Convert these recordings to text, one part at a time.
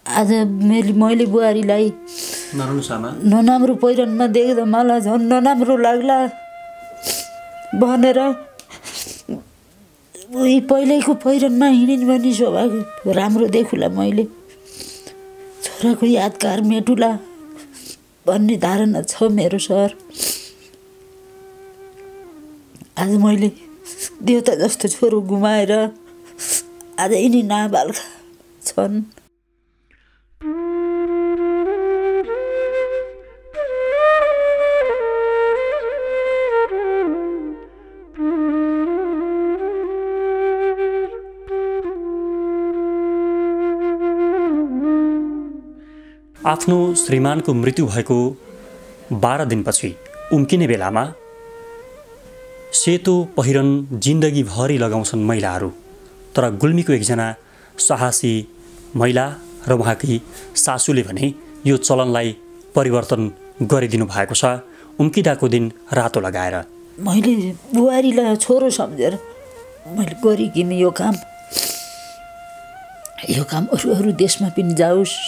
आज मैले बुहारीलाई नराम्रो पहिरनमा देख्दा मलाई झन् नराम्रो लाग्ला भनेर उही पहिल्यैको पहिरनमा हिँडिन् भने स्वभाव राम्रो देखुला। मैले छोराको यादगार मेटुला भन्ने धारणा छ मेरो सर। आज मैले देउता जस्तो छोरो गुमाएर आज यिनी नाबालका छन्। आफ्नो श्रीमानको मृत्यु भएको 12 दिनपछि उम्किने बेलामा सेतो पहिरन जिन्दगीभरि लगाउँछन् महिलाहरू। तर गुल्मीको एकजना साहसी महिला र उहाँकी सासूले भने यो चलनलाई परिवर्तन गरिदिनु भएको छ। उम्किदाको दिन रातो लगाएर मैले बुहारीलाई छोरो सम्झेर मैले गरिकिन यो काम अरू देशमा पनि जाओस्।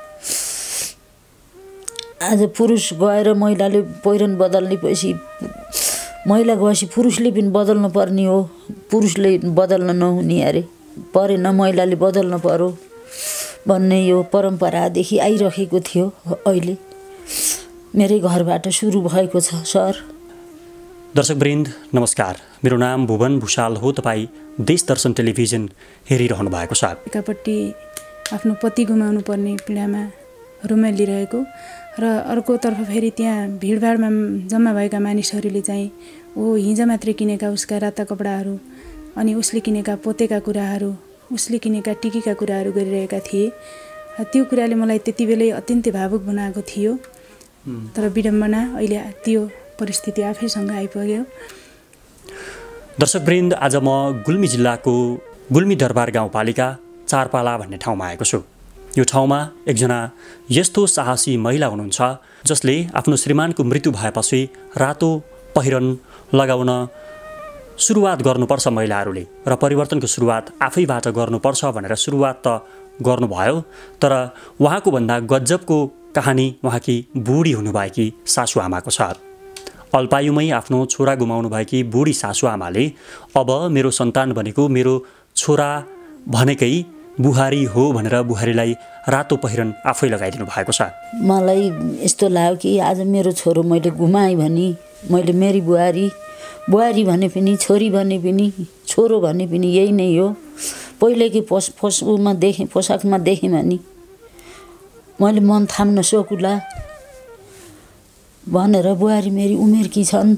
आज पुरुष गएर महिलाले पहिरन बदल्ने पछि महिला गएपछि पुरुषले पनि बदल्नु पर्ने हो। पुरुषले बदल्न नहुने अरे परेन, महिलाले बदल्नु पर्यो भन्ने यो परम्परादेखि आइरहेको थियो। अहिले मेरै घरबाट सुरु भएको छ सर। दर्शकवृन्द नमस्कार, मेरो नाम भुवन भुषाल हो। तपाईँ देश दर्शन टेलिभिजन हेरिरहनु भएको छ। एकापट्टि आफ्नो पति गुमाउनु पर्ने पीडामा रुमालिरहेको र अर्कोतर्फ फेरि त्यहाँ भिडभाडमा जम्मा भएका मानिसहरूले चाहिँ हिजो मात्रै किनेका उसका राता कपडाहरू अनि उसले किनेका पोतेका कुराहरू, उसले किनेका टिकीका कुराहरू गरिरहेका थिए। त्यो कुराले मलाई त्यति बेलै अत्यन्तै भावुक बनाएको थियो। तर विडम्बना अहिले त्यो परिस्थिति आफैसँग आइपुग्यो। दर्शकवृन्द, आज म गुल्मी जिल्लाको गुल्मी दरबार गाउँपालिका 4 पाला भन्ने ठाउँमा आएको छु। यो ठाउँमा एकजना यस्तो साहसी महिला हुनुहुन्छ जसले आफ्नो श्रीमानको मृत्यु भएपछि रातो पहिरन लगाउन सुरुवात गर्नुपर्छ महिलाहरूले र परिवर्तनको सुरुवात आफैबाट गर्नुपर्छ भनेर सुरुवात त गर्नुभयो। तर उहाँको भन्दा गजबको कहानी उहाँकी बुढी हुनुभएकी सासुआमाको छ। अल्पायुमै आफ्नो छोरा गुमाउनु भएकी बुढी सासुआमाले अब मेरो सन्तान भनेको मेरो छोरा भनेकै बुहारी हो भनेर बुहारीलाई रातो पहिरन आफै लगाइदिनु भएको छ। मलाई यस्तो लाग्यो कि आज मेरो छोरो मैले गुमाएँ भने मैले मेरी बुहारी भने पनि छोरी भने पनि छोरो भने पनि यही नै हो। पहिलेकै पोसाकमा देखेँ भने मैले मन थाम्न सकुला भनेर बुहारी मेरी उमेरकी छन्।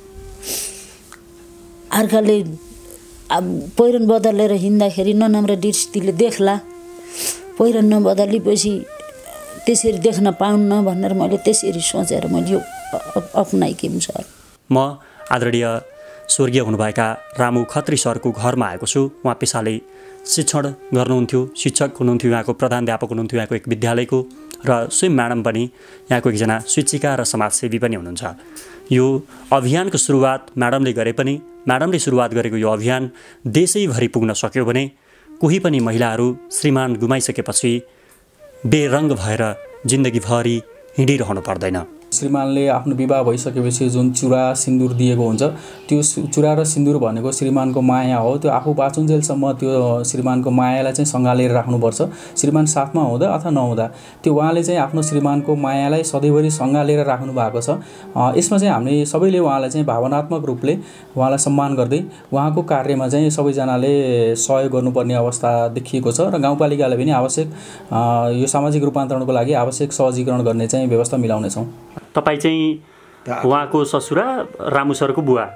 अर्काले पहिरन बदलेर हिँड्दाखेरि नराम्रो दृष्टिले देख्ला, पहिरन नबदलेपछि त्यसरी देख्न पाउन्न भनेर मैले त्यसरी सोचेर मैले यो अपनाइकेँ सर। म आदरणीय स्वर्गीय हुनुभएका रामु खत्री सरको घरमा आएको छु। उहाँ पेसाले शिक्षण गर्नुहुन्थ्यो, शिक्षक हुनुहुन्थ्यो, यहाँको प्रधानाध्यापक हुनुहुन्थ्यो यहाँको एक विद्यालयको, र स्वयं म्याडम पनि यहाँको एकजना शिक्षिका र समाजसेवी पनि हुनुहुन्छ। यो अभियानको सुरुवात म्याडमले गरे पनि म्याडमले सुरुवात गरेको यो अभियान देशैभरि पुग्न सक्यो भने कोही पनि महिलाहरू श्रीमान गुमाइसकेपछि बेरङ्ग भएर जिन्दगीभरि हिँडिरहनु पर्दैन। श्रीमानले आफ्नो विवाह भइसकेपछि जुन चुरा सिन्दुर दिएको हुन्छ त्यो चुरा र सिन्दुर भनेको श्रीमानको माया हो। त्यो आफू बाँचुन्जेलसम्म त्यो श्रीमानको मायालाई चाहिँ सँगालेर राख्नुपर्छ। श्रीमान साथमा हुँदा अथवा नहुँदा त्यो उहाँले चाहिँ आफ्नो श्रीमानको मायालाई सधैँभरि सँगालेर राख्नु भएको छ। यसमा चाहिँ हामीले सबैले उहाँलाई चाहिँ भावनात्मक रूपले उहाँलाई सम्मान गर्दै उहाँको कार्यमा चाहिँ सबैजनाले सहयोग गर्नुपर्ने अवस्था देखिएको छ र गाउँपालिकाले पनि आवश्यक यो सामाजिक रूपान्तरणको लागि आवश्यक सहजीकरण गर्ने चाहिँ व्यवस्था मिलाउनेछौँ। तपाईँ चाहिँ उहाँको ससुरा रामु सरको बुवा।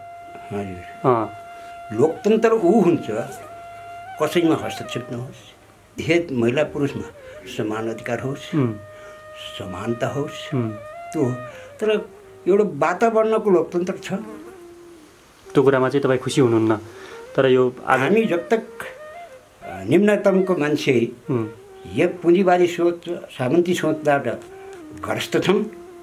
लोकतन्त्र ऊ हुन्छ कसैमा हस्तक्षेप नहोस्, भेद महिला पुरुषमा समान अधिकार होस्, समानता होस्, त्यो तर एउटा वातावरणको लोकतन्त्र छ। त्यो कुरामा चाहिँ तपाईँ खुसी हुनुहुन्न। तर यो हामी जब तक निम्नतमको मान्छे यो पुँजीवादी सोच सामन्ती सोचबाट ग्रस्त छौँ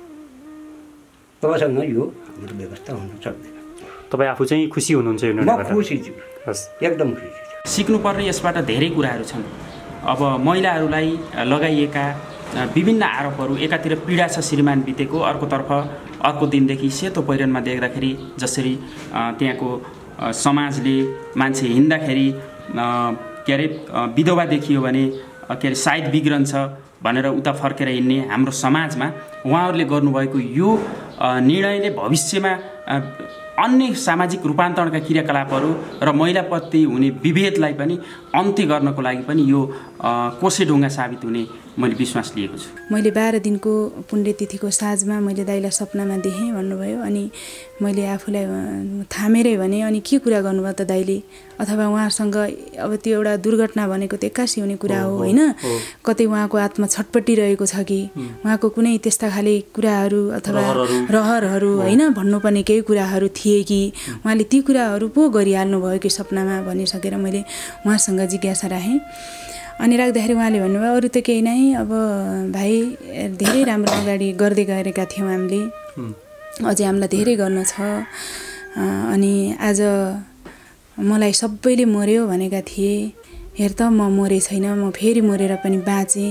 तबसँग यो हाम्रो व्यवस्था हुन सक्दैन। तपाईँ आफू चाहिँ खुसी हुनुहुन्छ? म खुसी छु, एकदम खुसी छु। सिक्नुपर्ने यसबाट धेरै कुराहरू छन्। अब महिलाहरूलाई लगाइएका विभिन्न आरोपहरू, एकातिर पीडा छ श्रीमान बितेको, अर्कोतर्फ अर्को दिनदेखि सेतो पहिरनमा देख्दाखेरि जसरी त्यहाँको समाजले मान्छे हिँड्दाखेरि के अरे विधवा देखियो भने के अरे सायद बिग्रन्छ भनेर उता फर्केर हिँड्ने हाम्रो समाजमा उहाँहरूले गर्नुभएको यो निर्णयले भविष्यमा अन्य सामाजिक रूपान्तरणका क्रियाकलापहरू र महिलाप्रति हुने विभेदलाई पनि अन्त्य गर्नको लागि पनि यो कोसेढुङ्गा साबित हुने मैले विश्वास लिएको छु। मैले 12 दिनको पुण्यतिथिको साँझमा मैले दाइलाई सपनामा देखेँ भन्नुभयो, अनि मैले आफूलाई थामेरै भने अनि के कुरा गर्नुभयो त दाइले, अथवा उहाँसँग अब त्यो एउटा दुर्घटना भनेको त एक्कासी हुने कुरा हो होइन, कतै उहाँको आत्मा छटपटिरहेको छ कि उहाँको कुनै त्यस्ता खाले कुराहरू अथवा रहरहरू होइन भन्नुपर्ने केही कुराहरू थिए कि उहाँले ती कुराहरू पो गरिहाल्नु भयो कि सपनामा भनिसकेर मैले उहाँसँग जिज्ञासा राखेँ। अनि राख्दाखेरि उहाँले भन्नुभयो अरू त केही नै, अब भाइ धेरै राम्रो अगाडि गर्दै गएका थियौँ हामीले, अझै हामीलाई धेरै गर्न छ, अनि आज मलाई सबैले मर्यो भनेका थिए, हेर त म मरे छैन, म फेरि मरेर पनि बाँचेँ,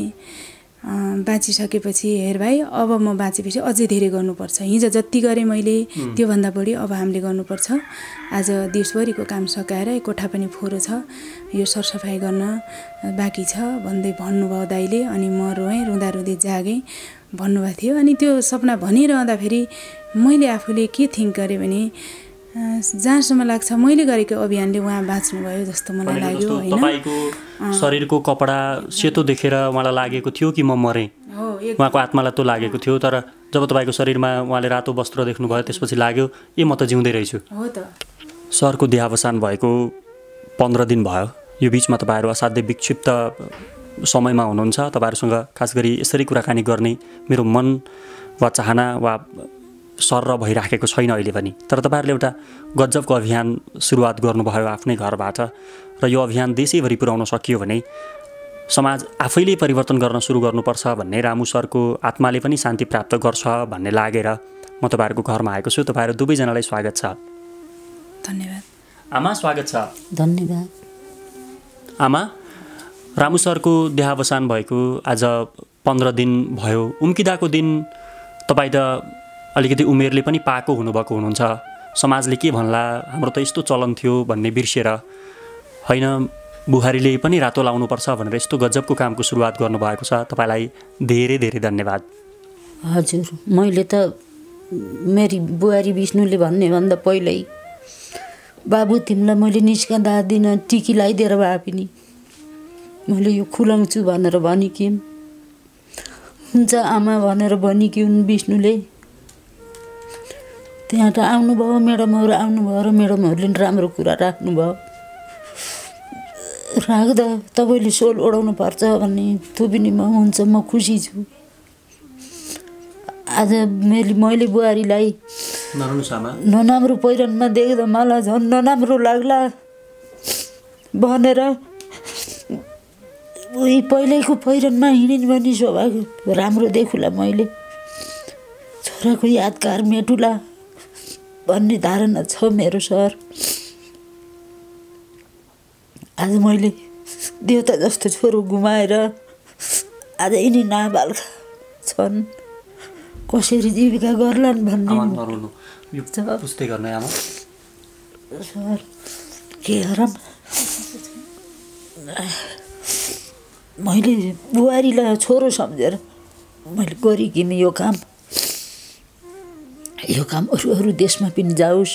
बाँचिसकेपछि हेर भाइ अब म बाँचेपछि अझै धेरै गर्नुपर्छ, हिजो जति गरेँ मैले त्योभन्दा बढी अब हामीले गर्नुपर्छ, आज दिवसभरिको काम सकाएर कोठा पनि फोहोरो छ, यो सरसफाइ गर्न बाँकी छ भन्दै भन्नुभयो दाइले। अनि म रोएँ, रुँदा रुँदै जागेँ भन्नुभएको थियो। अनि त्यो सपना भनिरहँदाखेरि मैले आफूले के थिङ्क गरेँ भने जहाँसम्म लाग्छ मैले गरेको अभियानले उहाँ बाँच्नुभयो जस्तो मलाई लाग्यो होइन। तपाईको शरीरको कपडा सेतो देखेर उहाँलाई लागेको थियो कि म मरेँ, उहाँको आत्मालाई त्यो लागेको थियो, तर जब तपाईँको शरीरमा उहाँले रातो वस्त्र देख्नुभयो त्यसपछि लाग्यो ए म त जिउँदै रहेछु। हो त। सरको देहावसान भएको 15 दिन भयो, यो बिचमा तपाईँहरू असाध्यै विक्षिप्त समयमा हुनुहुन्छ, तपाईँहरूसँग खास गरी यसरी कुराकानी गर्ने मेरो मन वा चाहना वा सर भइराखेको छैन अहिले पनि, तर तपाईँहरूले एउटा गजबको अभियान सुरुवात गर्नुभयो आफ्नै घरबाट र यो अभियान देशैभरि पुर्याउन सकियो भने समाज आफैले परिवर्तन गर्न सुरु गर्नुपर्छ भन्ने रामु सरको आत्माले पनि शान्ति प्राप्त गर्छ भन्ने लागेर म तपाईँहरूको घरमा आएको छु। तपाईँहरू दुवैजनालाई स्वागत छ। धन्यवाद। आमा स्वागत छ। धन्यवाद। आमा, रामु सरको देहावसान भएको आज 15 दिन भयो, उम्किदाको दिन तपाईँ त अलिकति उमेरले पनि पाएको हुनुभएको हुनुहुन्छ, समाजले के भन्ला हाम्रो त यस्तो चलन थियो भन्ने बिर्सेर होइन बुहारीले पनि रातो लाउनुपर्छ भनेर यस्तो गजबको कामको सुरुवात गर्नुभएको छ, तपाईँलाई धेरै धेरै धन्यवाद। हजुर, मैले त मेरी बुहारी विष्णुले भन्ने भन्दा पहिल्यै बाबु तिमीलाई मैले निस्कँदा दिन टिकी लगाइदिएर भए पनि मैले यो खुलाउँछु भनेर भनेकी हुन्। हुन्छ आमा भनेर भनेकी हुन् विष्णुले। त्यहाँ त आउनुभयो, म्याडमहरू आउनुभयो र म्याडमहरूले राम्रो कुरा राख्नुभयो, राख्दा तपाईँले सोल ओढाउनु पर्छ भन्ने थुपिनीमा हुन्छ, म खुसी छु। आज मैले बुहारीलाई नराम्रो पहिरनमा देख्दा मलाई झन् नराम्रो लाग्ला भनेर उही पहिल्यैको पहिरनमा हिँडिन् भने सौभाग्य राम्रो देखुला, मैले छोराको यादगार मेटुला भन्ने धारणा छ मेरो सर। आज मैले देउता जस्तो छोरो गुमाएर आज यिनी नाबालका छन्, कसरी जीविका गर्लान् भन्ने सर के गरौँ। मैले बुहारीलाई छोरो सम्झेर मैले गरिकिन यो काम अरू देशमा पनि जाओस्।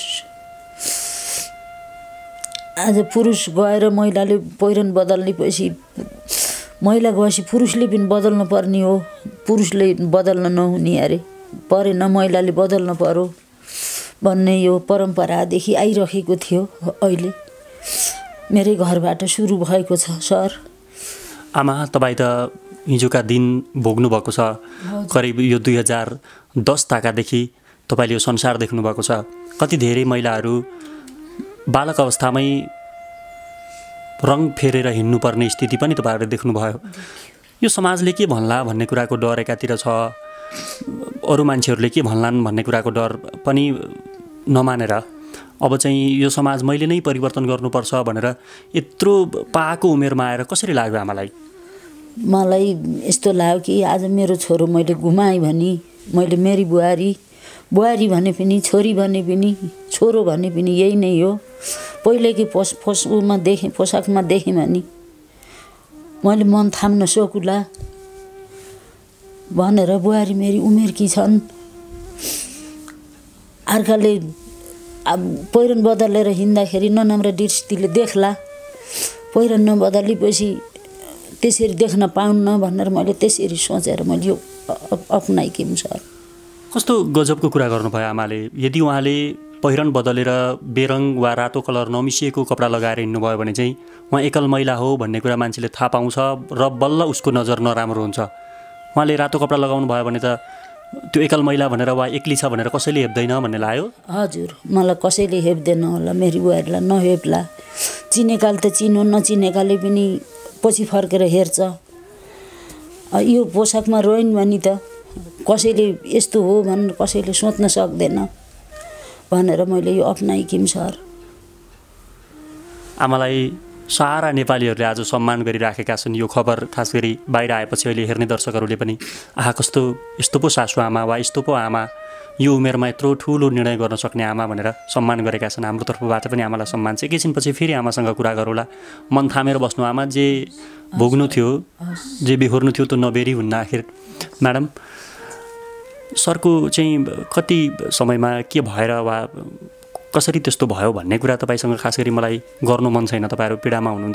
आज पुरुष गएर महिलाले पहिरन बदल्ने पछि महिला गएपछि पुरुषले पनि बदल्नु पर्ने हो, पुरुषले बदल्न नहुने अरे परेन, महिलाले बदल्न पर्यो भन्ने यो परम्परादेखि आइरहेको थियो। अहिले मेरै घरबाट सुरु भएको छ सर। आमा, तपाईँ त हिजोका दिन भोग्नु भएको छ, करिब यो 2010 ताकादेखि तपाईँले यो संसार देख्नुभएको छ। कति धेरै महिलाहरू बालक अवस्थामै रङ फेरेर हिँड्नुपर्ने स्थिति पनि तपाईँहरूले देख्नुभयो। यो समाजले के भन्ला भन्ने कुराको डर एकातिर छ, अरू मान्छेहरूले के भन्लान् भन्ने कुराको डर पनि नमानेर अब चाहिँ यो समाज मैले नै परिवर्तन गर्नुपर्छ भनेर यत्रो पाएको उमेरमा आएर कसरी लाग्यो आमालाई? मलाई यस्तो लाग्यो कि आज मेरो छोरो मैले गुमाएँ भने मैले मेरी बुहारी भने पनि छोरी भने पनि छोरो भने पनि यही नै हो। पहिलेकै उसमा देखेँ पोसाकमा देखेँ भने मैले मन थाम्न सकुला भनेर बुहारी मेरी उमेरकी छन्। अर्काले पहिरन बदलेर हिँड्दाखेरि नराम्रो दृष्टिले देख्ला, पहिरन नबदलेपछि त्यसरी देख्न पाउन्न भनेर मैले त्यसरी सोचेर मैले यो अपनाएकी सर। कस्तो गजबको कुरा गर्नुभयो आमाले। यदि उहाँले पहिरन बदलेर बेरङ वा रातो कलर नमिसिएको कपडा लगाएर हिँड्नुभयो भने चाहिँ उहाँ एकल महिला हो भन्ने कुरा मान्छेले थाहा पाउँछ र बल्ल उसको नजर नराम्रो हुन्छ। उहाँले रातो कपडा लगाउनु भयो भने त त्यो एकल महिला भनेर वा एक्लै छ भनेर कसैले हेप्दैन भन्ने लाग्यो। हजुर, मलाई कसैले हेप्दैन होला, मेरी बुहारीलाई नहेप्ला। चिनेकाले त चिनो, नचिनेकाले पनि पछि फर्केर हेर्छ। यो पोसाकमा रोइन् भने त कसैले यस्तो हो भनेर कसैले सोच्न सक्दैन भनेर मैले यो अपनाएकी सर। आमालाई सारा नेपालीहरूले आज सम्मान गरिराखेका छन्। यो खबर खास गरी बाहिर आएपछि अहिले हेर्ने दर्शकहरूले पनि आहा कस्तो यस्तो पो सासु आमा वा यस्तो पो आमा, यो उमेरमा यत्रो ठुलो निर्णय गर्न सक्ने आमा भनेर सम्मान गरेका छन्। हाम्रो तर्फबाट पनि आमालाई सम्मान छ। एकैछिनपछि फेरि आमासँग कुरा गरौँला। मन थामेर बस्नु आमा, जे भोग्नु थियो जे बेहोर्नु थियो त्यो नबेरी हुन्न आखिर। म्याडम, सरको चाहिँ कति समयमा के भएर वा कसरी त्यस्तो भयो भन्ने कुरा तपाईँसँग खास गरी मलाई गर्नु मन छैन। तपाईँहरू पीडामा हुनुहुन्छ,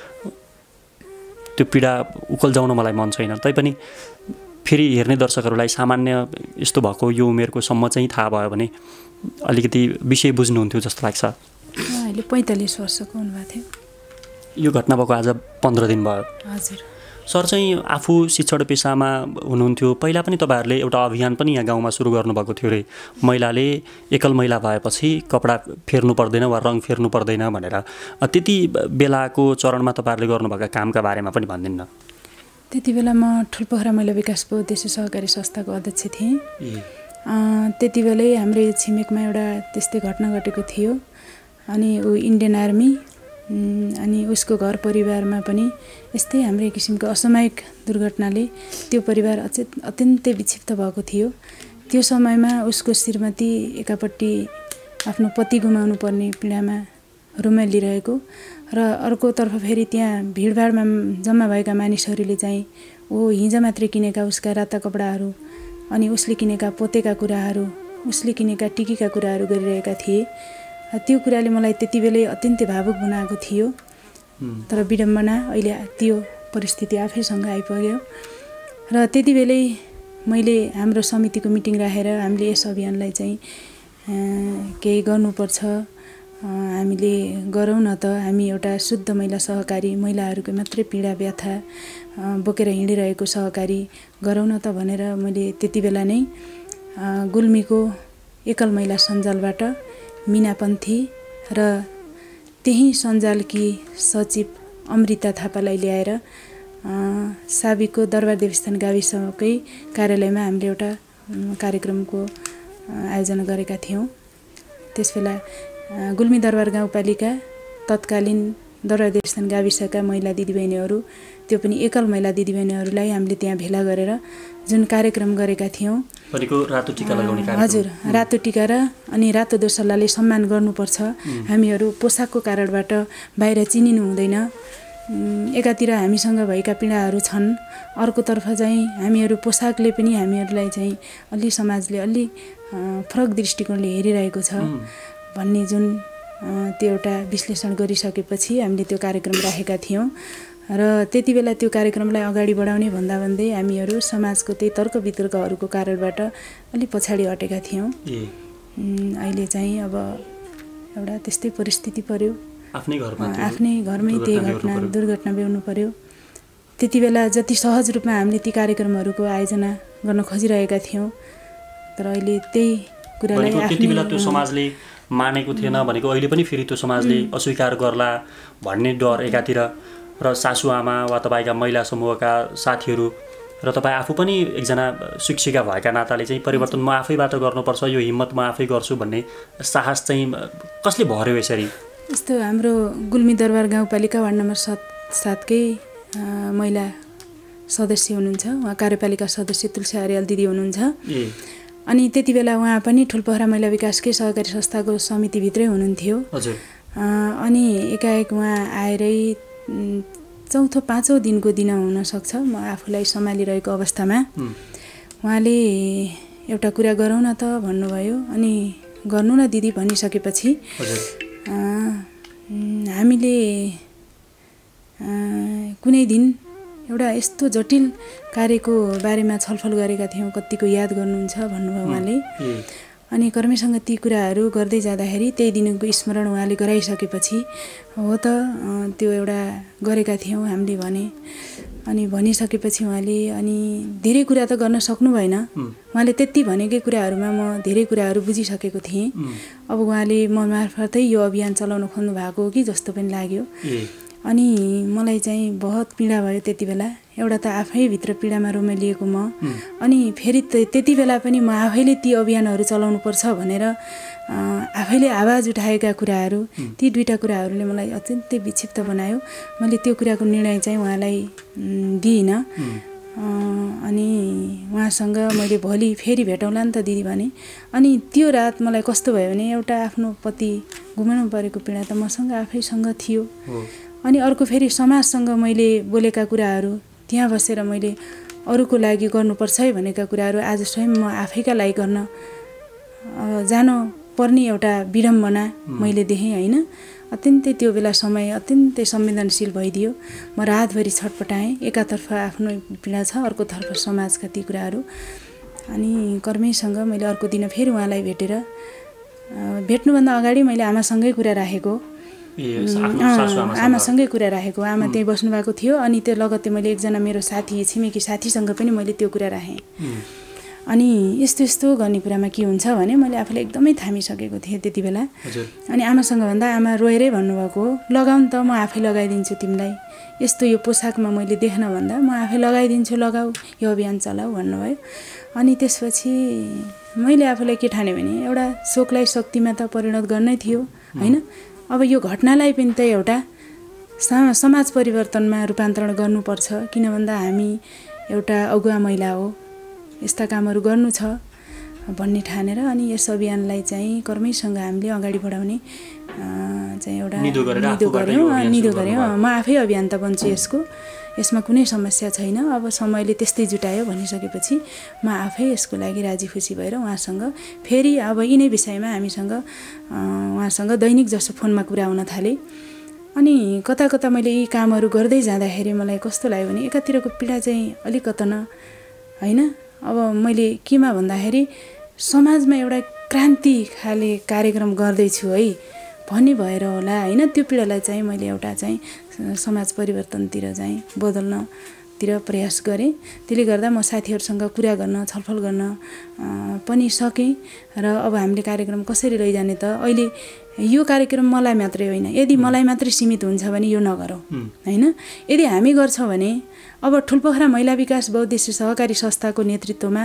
त्यो पीडा उकल्जाउन मलाई मन छैन। तैपनि फेरि हेर्ने दर्शकहरूलाई सामान्य यस्तो भएको यो उमेरको सम्म चाहिँ थाहा भयो भने अलिकति विषय बुझ्नुहुन्थ्यो जस्तो लाग्छ। अहिले 45 वर्षको हुनुभएको थियो। यो घटना भएको आज 15 दिन भयो। हजुर। सर चाहिँ आफू शिक्षण पेसामा हुनुहुन्थ्यो। पहिला पनि तपाईँहरूले एउटा अभियान पनि यहाँ गाउँमा सुरु गर्नुभएको थियो अरे, महिलाले एकल महिला भएपछि कपडा फेर्नु पर्दैन वा रङ फेर्नु पर्दैन भनेर। त्यति बेलाको चरणमा तपाईँहरूले गर्नुभएका कामका बारेमा पनि भनिदिनु न। त्यति बेला म ठुलपोखरा महिला विकास उद्देश्य सहकारी संस्थाको अध्यक्ष थिएँ। त्यति बेलै हाम्रो छिमेकमा एउटा त्यस्तै घटना घटेको थियो। अनि ऊ इन्डियन आर्मी, अनि उसको घर परिवारमा पनि यस्तै हाम्रै किसिमको असामयिक दुर्घटनाले त्यो परिवार अत्यन्तै विक्षिप्त भएको थियो। त्यो समयमा उसको श्रीमती एकापट्टि आफ्नो पति गुमाउनु पर्ने पीडामा रुमालिरहेको र अर्कोतर्फ फेरि त्यहाँ भिडभाडमा जम्मा भएका मानिसहरूले चाहिँ हिजो मात्रै किनेका उसका राता कपडाहरू अनि उसले किनेका पोतेका कुराहरू, उसले किनेका टिकीका कुराहरू गरिरहेका थिए। त्यो कुराले मलाई त्यति बेलै अत्यन्तै भावुक बनाएको थियो। तर विडम्बना अहिले त्यो परिस्थिति आफैसँग आइपुग्यो र त्यति बेलै मैले हाम्रो समितिको मिटिङ राखेर हामीले यस अभियानलाई चाहिँ केही गर्नुपर्छ, हामीले गरौँ न त, हामी एउटा शुद्ध महिला सहकारी, महिलाहरूको मात्रै पीडा व्यथा बोकेर हिँडिरहेको सहकारी गरौँ न त भनेर मैले त्यति बेला नै गुल्मीको एकल महिला सञ्जालबाट मिनापन्थी र त्यही सञ्जालकी सचिव अमृता थापालाई ल्याएर साबिकको दरबार देवस्थान गाविसकै कार्यालयमा हामीले एउटा कार्यक्रमको आयोजना गरेका थियौँ। त्यसबेला गुल्मी दरबार गाउँपालिका तत्कालीन दरबार देवस्थान गाविसका महिला दिदीबहिनीहरू, त्यो पनि एकल महिला दिदीबहिनीहरूलाई हामीले त्यहाँ भेला गरेर जुन कार्यक्रम गरेका थियौँ। रातो टिका लगाउने कार्यक्रम। हजुर, रातो टिका र अनि रातो दोसल्लाले सम्मान गर्नुपर्छ। हामीहरू पोसाकको कारणबाट बाहिर चिनिनु हुँदैन। एकातिर हामीसँग भएका पीडाहरू छन्, अर्कोतर्फ चाहिँ हामीहरू पोसाकले पनि हामीहरूलाई चाहिँ अलि समाजले अलि फरक दृष्टिकोणले हेरिरहेको छ भन्ने जुन त्यो एउटा विश्लेषण गरिसकेपछि हामीले त्यो कार्यक्रम राखेका थियौँ। र त्यति बेला त्यो कार्यक्रमलाई अगाडि बढाउने भन्दा भन्दै हामीहरू समाजको त्यही तर्क वितर्कहरूको कारणबाट अलि पछाडि हटेका थियौँ। अहिले चाहिँ अब एउटा त्यस्तै परिस्थिति पर्यो, आफ्नै घरमै त्यही दुर्घटना बेहोर्नु पर्यो। त्यति बेला जति सहज रूपमा हामीले ती कार्यक्रमहरूको आयोजना गर्न खोजिरहेका थियौँ, तर अहिले त्यही कुरालाई त्यति बेला त्यो समाजले मानेको थिएन भनेको अहिले पनि फेरि त्यो समाजले अस्वीकार गर्ला भन्ने डर एकातिर, र सासु आमा वा तपाईँका महिला समूहका साथीहरू र तपाईँ आफू पनि एकजना शिक्षिका भएका नाताले चाहिँ परिवर्तन म आफैबाट गर्नुपर्छ, यो हिम्मत म आफै गर्छु भन्ने साहस चाहिँ कसले भर्यो यसरी? यस्तो हाम्रो गुल्मी दरबार गाउँपालिका वार्ड नम्बर 7 कै महिला सदस्य हुनुहुन्छ, उहाँ कार्यपालिका सदस्य तुलसी आर्याल दिदी हुनुहुन्छ। अनि त्यति बेला उहाँ पनि ठुलपोखरा महिला विकासकै सहकारी संस्थाको समितिभित्रै हुनुहुन्थ्यो। अनि एकाएक उहाँ आएरै चौथो पाँचौँ दिनको दिन हुनसक्छ म आफूलाई सम्हालिरहेको अवस्थामा उहाँले एउटा कुरा गरौँ न त भन्नुभयो। अनि गर्नु न दिदी भनिसकेपछि हामीले कुनै दिन एउटा यस्तो जटिल कार्यको बारेमा छलफल गरेका थियौँ, कतिको याद गर्नुहुन्छ भन्नुभयो उहाँले। अनि कर्मीसँग ती कुराहरू गर्दै जाँदाखेरि त्यही दिनको स्मरण उहाँले गराइसकेपछि हो त त्यो एउटा गरेका थियौँ हामीले भने। अनि भनिसकेपछि उहाँले अनि धेरै कुरा त गर्न सक्नु भएन। उहाँले त्यति भनेकै कुराहरूमा म धेरै कुराहरू बुझिसकेको थिएँ। अब उहाँले म मार्फतै यो अभियान चलाउन खोज्नु भएको हो कि जस्तो पनि लाग्यो। अनि मलाई चाहिँ बहुत पीडा भयो त्यति बेला। एउटा त आफैभित्र पीडामा रोमेलिएको म, अनि फेरि त्यति बेला पनि म आफैले ती अभियानहरू चलाउनुपर्छ भनेर आफैले आवाज उठाएका कुराहरू, ती दुईटा कुराहरूले मलाई अत्यन्तै विक्षिप्त बनायो। मैले त्यो कुराको निर्णय चाहिँ उहाँलाई दिइनँ। अनि उहाँसँग मैले भोलि फेरि भेटौँला नि त दिदी भने। अनि त्यो रात मलाई कस्तो भयो भने एउटा आफ्नो पति गुमाउनु परेको पीडा त मसँग आफैसँग थियो। अनि अर्को फेरि समाजसँग मैले बोलेका कुराहरू, त्यहाँ बसेर मैले अरूको लागि गर्नुपर्छ है भनेका कुराहरू आज स्वयं म आफैका लागि गर्न जानु पर्ने एउटा विडम्बना मैले देखेँ होइन। अत्यन्तै त्यो बेला समय अत्यन्तै संवेदनशील भइदियो। म रातभरि छटपटाएँ। एकातर्फ आफ्नो पीडा छ, अर्कोतर्फ समाजका ती कुराहरू। अनि कर्मीसँग मैले अर्को दिन फेरि उहाँलाई भेटेर, भेट्नुभन्दा अगाडि मैले आमासँगै कुरा राखेको, आमासँगै कुरा राखेको। आमा त्यहीँ बस्नु भएको थियो। अनि त्यो लगत्तै मैले एकजना मेरो साथी, छिमेकी साथीसँग पनि मैले त्यो कुरा राखेँ। अनि यस्तो यस्तो गर्ने कुरामा के हुन्छ भने मैले आफूलाई एकदमै थामिसकेको थिएँ त्यति बेला। अनि आमासँग भन्दा आमा रोएरै भन्नुभएको हो, लगाउन त म आफै लगाइदिन्छु तिमीलाई, यस्तो यो पोसाकमा मैले देख्न भन्दा म आफै लगाइदिन्छु, लगाऊ, यो अभियान चलाऊ भन्नुभयो। अनि त्यसपछि मैले आफूलाई के ठाने भने एउटा शोकलाई शक्तिमा त परिणत गर्नै थियो होइन। अब यो घटनालाई पनि त एउटा समाज परिवर्तनमा रूपान्तरण गर्नुपर्छ। किन भन्दा हामी एउटा अगुवा महिला हो, यस्ता कामहरू गर्नु छ भन्ने ठानेर अनि यस अभियानलाई चाहिँ कर्मीसँग हामीले अगाडि बढाउने चाहिँ एउटा निधो गऱ्यौँ। म आफै अभियन्ता बन्छु यसको, यसमा कुनै समस्या छैन। अब समयले त्यस्तै जुटायो भनिसकेपछि म आफै यसको लागि राजी खुसी भएर उहाँसँग फेरि अब यिनै विषयमा हामीसँग उहाँसँग दैनिक जसो फोनमा कुरा हुन थाले। अनि कता कता मैले यी कामहरू गर्दै जाँदाखेरि मलाई कस्तो लाग्यो भने एकातिरको पीडा चाहिँ अलिकतन होइन। अब मैले केमा भन्दाखेरि समाजमा एउटा क्रान्ति खाले कार्यक्रम गर्दैछु है भन्ने भएर होला होइन। त्यो पीडालाई चाहिँ मैले एउटा चाहिँ समाज परिवर्तनतिर चाहिँ बदल्नतिर प्रयास गरेँ। त्यसले गर्दा म साथीहरूसँग कुरा गर्न, छलफल गर्न पनि सकेँ। र अब हामीले कार्यक्रम कसरी लैजाने त, अहिले यो कार्यक्रम मलाई मात्रै होइन, यदि मलाई मात्रै सीमित हुन्छ भने यो नगरौँ होइन। यदि हामी गर्छौँ भने अब ठुलपोखरा महिला विकास बहुद्देश्य सहकारी संस्थाको नेतृत्वमा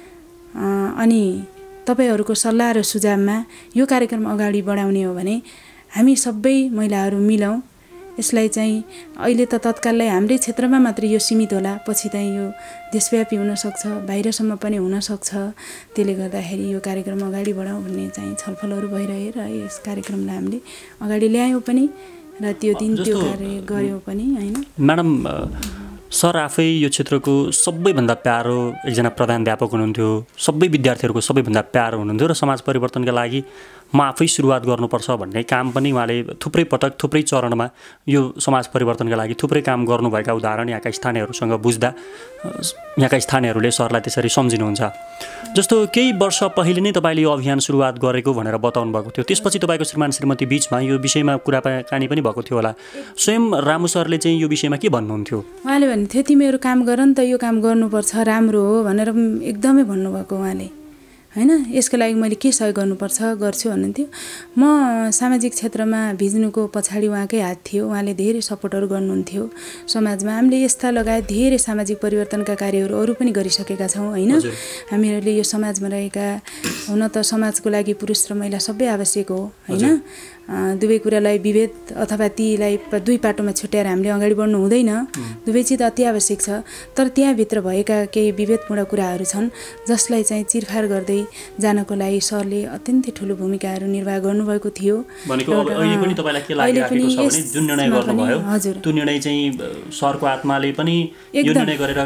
अनि तपाईँहरूको सल्लाह र सुझावमा यो कार्यक्रम अगाडि बढाउने हो भने हामी सबै महिलाहरू मिलौँ। यसलाई चाहिँ अहिले त तत्काललाई हाम्रै क्षेत्रमा मात्रै यो सीमित होला, पछि चाहिँ यो देशव्यापी हुनसक्छ, बाहिरसम्म पनि हुनसक्छ। त्यसले गर्दाखेरि यो कार्यक्रम अगाडि बढाउँ भन्ने चाहिँ छलफलहरू भइरहे र यस कार्यक्रमलाई हामीले अगाडि ल्यायौँ पनि र त्यो दिन त्यो कार्य गऱ्यौँ पनि होइन। म्याडम, सर आफै यो क्षेत्रको सबैभन्दा प्यारो एकजना प्रधानाध्यापक हुनुहुन्थ्यो, सबै विद्यार्थीहरूको सबैभन्दा प्यारो हुनुहुन्थ्यो र समाज परिवर्तनका लागि म आफै सुरुवात गर्नुपर्छ भन्ने काम पनि उहाँले थुप्रै पटक थुप्रै चरणमा यो समाज परिवर्तनका लागि थुप्रै काम गर्नुभएका उदाहरण यहाँका स्थानीयहरूसँग बुझ्दा यहाँका स्थानीयहरूले सरलाई त्यसरी सम्झिनुहुन्छ। जस्तो केही वर्ष पहिले नै तपाईँले यो अभियान सुरुवात गरेको भनेर बताउनु भएको थियो, त्यसपछि तपाईँको श्रीमान श्रीमती बिचमा यो विषयमा कुराकानी पनि भएको थियो होला। स्वयं रामु सरले चाहिँ यो विषयमा के भन्नुहुन्थ्यो? उहाँले भन्नुहुन्थ्यो तिमीहरू काम गर नि त, यो काम गर्नुपर्छ, राम्रो हो भनेर एकदमै भन्नुभएको उहाँले हैन यसको लागि मैले के सहयोग गर्नुपर्छ गर्छु भन्नुहुन्थ्यो। म सामाजिक क्षेत्रमा भिज्नुको पछाडि उहाँकै हात थियो। उहाँले धेरै सपोर्टहरू गर्नुहुन्थ्यो समाजमा। हामीले यस्ता लगायत धेरै सामाजिक परिवर्तनका कार्यहरू अरू पनि गरिसकेका छौँ हैन। हामीहरूले यो समाजमा रहेका हुन त समाजको लागि पुरुष र महिला सबै आवश्यक हो हैन। दुवै कुरालाई विभेद अथवा तीलाई दुई पाटोमा छुट्याएर हामीले अगाडि बढ्नु हुँदैन। दुवै चिज अति आवश्यक छ। तर त्यहाँभित्र भएका केही विभेदपूर्ण कुराहरू छन् जसलाई चाहिँ चिरफार गर्दै जानको लागि सरले अत्यन्तै ठुलो भूमिकाहरू निर्वाह गर्नुभएको थियो। भनेको अब अहिले पनि तपाईलाई के लागिरहेको छ भने जुन निर्णय गर्नुभयो त्यो निर्णय चाहिँ सरको आत्माले पनि यो निर्णय गरेर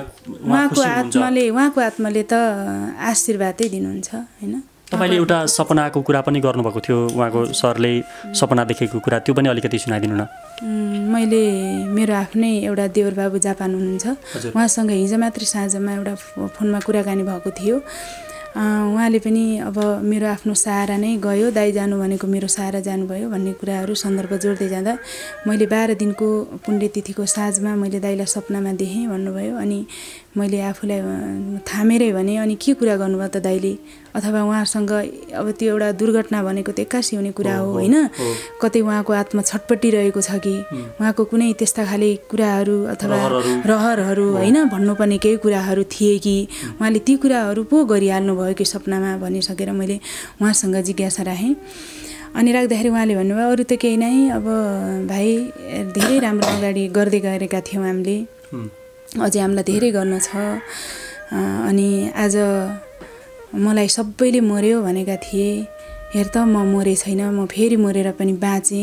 उहाँको आत्माले त आशीर्वादै दिनुहुन्छ हैन। तपाईले एउटा सपनाको कुरा पनि गर्नुभएको थियो उहाँको सरले सपना देखेको कुरा त्यो पनि अलिकति सुनाइदिनु न। मैले मेरो आफ्नै एउटा देवर बाबु जापान हुनुहुन्छ उहाँसँग हिजो मात्रै साँझमा एउटा फोनमा कुराकानी भएको थियो। उहाँले पनि अब मेरो आफ्नो सहारा नै गयो दाइ जानु भनेको मेरो सहारा जानुभयो भन्ने कुराहरू सन्दर्भ जोड्दै जाँदा मैले 12 दिनको पुण्यतिथिको साँझमा मैले दाइलाई सपनामा देखेँ भन्नुभयो। अनि मैले आफूलाई थामेरै भने अनि के कुरा गर्नुभयो त दाइले अथवा उहाँसँग अब त्यो एउटा दुर्घटना भनेको त एक्कासी हुने कुरा हो हैन। कतै उहाँको आत्मा छटपटिरहेको छ कि उहाँको कुनै त्यस्ता खाले कुराहरू अथवा रहरहरू हैन भन्नुपर्ने केही कुराहरू थिए कि उहाँले ती कुराहरू पो गरिहाल्नु भयो कि सपनामा भनिसकेर मैले उहाँसँग जिज्ञासा राखेँ। अनि राख्दाखेरि उहाँले भन्नुभयो अरू त केही नै अब भाइ धेरै राम्रो अगाडि गर्दै गएका थियौँ हामीले अझै हामीलाई धेरै गर्न छ। अनि आज मलाई सबैले मर्यो भनेका थिए हेर त म मरे छैन म फेरि मरेर पनि बाँचेँ।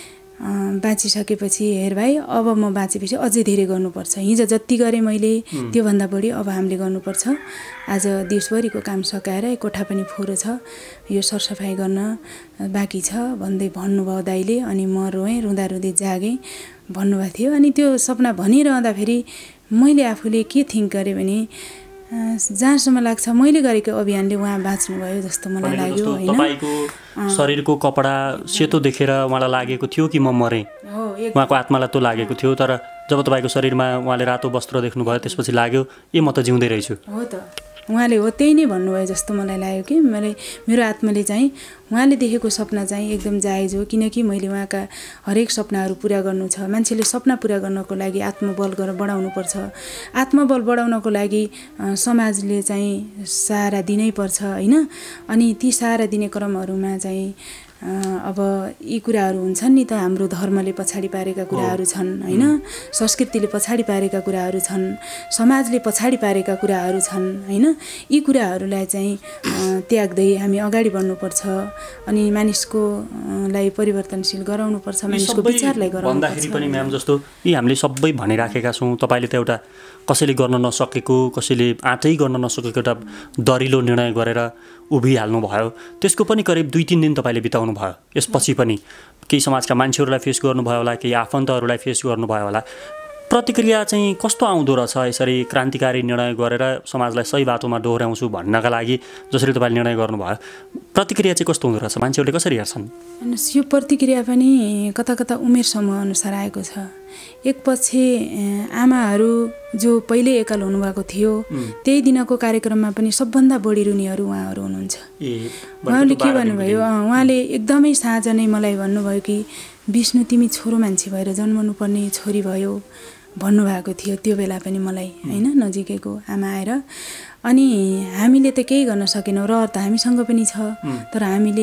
बाँचिसकेपछि हेर भाइ अब म बाँचेपछि अझै धेरै गर्नुपर्छ। हिजो जति गरेँ मैले त्योभन्दा बढी अब हामीले गर्नुपर्छ। आज दिउँसभरिको काम सकाएर कोठा पनि फोहोरो छ यो सरसफाइ गर्न बाँकी छ भन्दै भन्नुभयो दाइले। अनि म रोएँ रुँदा रुँदै जागेँ भन्नुभएको थियो। अनि त्यो सपना भनिरहँदाखेरि मैले आफूले के थिङ्क गरेँ भने जहाँसम्म लाग्छ मैले गरेको अभियानले उहाँ बाँच्नुभयो जस्तो मलाई लाग्यो हैन। तपाईको शरीरको कपडा सेतो देखेर उहाँलाई लागेको थियो कि म मरेँ उहाँको आत्मालाई त्यो लागेको थियो। तर जब तपाईको शरीरमा उहाँले रातो वस्त्र देख्नुभयो त्यसपछि लाग्यो ए म त जिउँदै रहेछु। हो त उहाँले हो त्यही नै भन्नुभयो जस्तो मलाई लाग्यो कि मेरो आत्माले चाहिँ उहाँले देखेको सपना चाहिँ एकदम जायज हो। किनकि मैले उहाँका हरेक सपनाहरू पुरा गर्नु छ। मान्छेले सपना पुरा गर्नको लागि आत्मबल बढाउनुपर्छ। आत्मबल बढाउनको लागि समाजले चाहिँ सहारा दिनै पर्छ हैन। अनि ती सहारा दिने क्रमहरूमा चाहिँ अब यी कुराहरू हुन्छन् नि त हाम्रो धर्मले पछाडि पारेका कुराहरू छन् हैन। संस्कृतिले पछाडि पारेका कुराहरू छन् समाजले पछाडि पारेका कुराहरू छन् हैन। यी कुराहरूलाई चाहिँ त्याग्दै हामी अगाडि बढ्नुपर्छ। अनि मानिसको लाई परिवर्तनशील गराउनुपर्छ मानिसको विचारलाई गराउनुपर्छ। भन्दाखेरि पनि म्याम जस्तो यी हामीले सबै भनिराखेका छौँ तपाईले त एउटा कसैले गर्न नसकेको कसैले आँटै गर्न नसकेको एउटा दरिलो निर्णय गरेर उभिहाल्नु भयो। त्यसको पनि करिब 2-3 दिन तपाईले बिताउनु भयो। यसपछि पनि केही समाजका मान्छेहरूलाई फेस गर्नुभयो होला केही आफन्तहरूलाई फेस गर्नुभयो होला। प्रतिक्रिया चाहिँ कस्तो आउँदो रहेछ यसरी क्रान्तिकारी निर्णय गरेर समाजलाई सही बाटोमा डोहोर्याउँछु भन्नका लागि जसरी तपाईले निर्णय गर्नुभयो प्रतिक्रिया चाहिँ कस्तो हुँदो रहेछ मान्छेहरूले कसरी हेर्छन्? यो प्रतिक्रिया पनि कता कता उमेर समूह अनुसार आएको छ। एक पछि आमाहरू जो पहिले एकल हुनुभएको थियो त्यही दिनको कार्यक्रममा पनि सबभन्दा बढी रुनीहरू उहाँहरू हुनुहुन्छ। उहाँले के भन्नुभयो उहाँले एकदमै साँझ नै मलाई भन्नुभयो कि विष्णु तिमी छोरो मान्छे भएर जन्मनु पर्ने छोरी भयो भन्नुभएको थियो त्यो बेला पनि मलाई हैन नजिकैको आमा आएर। अनि हामीले त केही गर्न सकेनौँ रहर त हामीसँग पनि छ। तर हामीले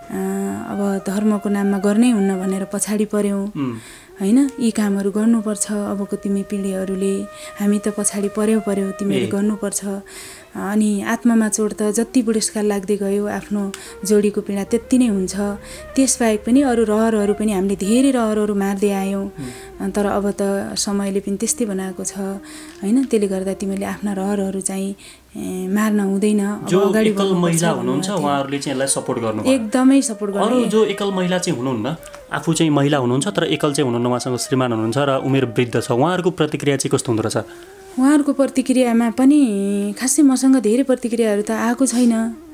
अब धर्मको नाममा गर्नै हुन्न भनेर पछाडि पर्यौँ हैन। यी कामहरू गर्नुपर्छ अबको तिमी पिँढीहरूले हामी त पछाडि पर्यौ तिमीले गर्नुपर्छ। अनि आत्मामा चोट त जति बुढेसकाल लाग्दै गयो आफ्नो जोडीको पीडा त्यति नै हुन्छ। त्यसबाहेक पनि अरू रहरहरू पनि हामीले धेरै रहरहरू मार्दै आयौँ। तर अब त समयले पनि त्यस्तै बनाएको छ हैन। त्यसले गर्दा तिमीले आफ्ना रहरहरू चाहिँ मार्न हुँदैन। जो एकल महिला हुनुहुन्छ उहाँहरूले चाहिँ यसलाई सपोर्ट गर्नु एकदमै सपोर्ट गर्नु। अरू जो एकल महिला चाहिँ हुनुहुन्न आफू चाहिँ महिला हुनुहुन्छ तर एकल चाहिँ हुनुहुन्न उहाँसँग श्रीमान हुनुहुन्छ र उमेर वृद्ध छ उहाँहरूको प्रतिक्रिया चाहिँ कस्तो हुँदो रहेछ? उहाँहरूको प्रतिक्रियामा पनि खासै मसँग धेरै प्रतिक्रियाहरू त आएको छैन।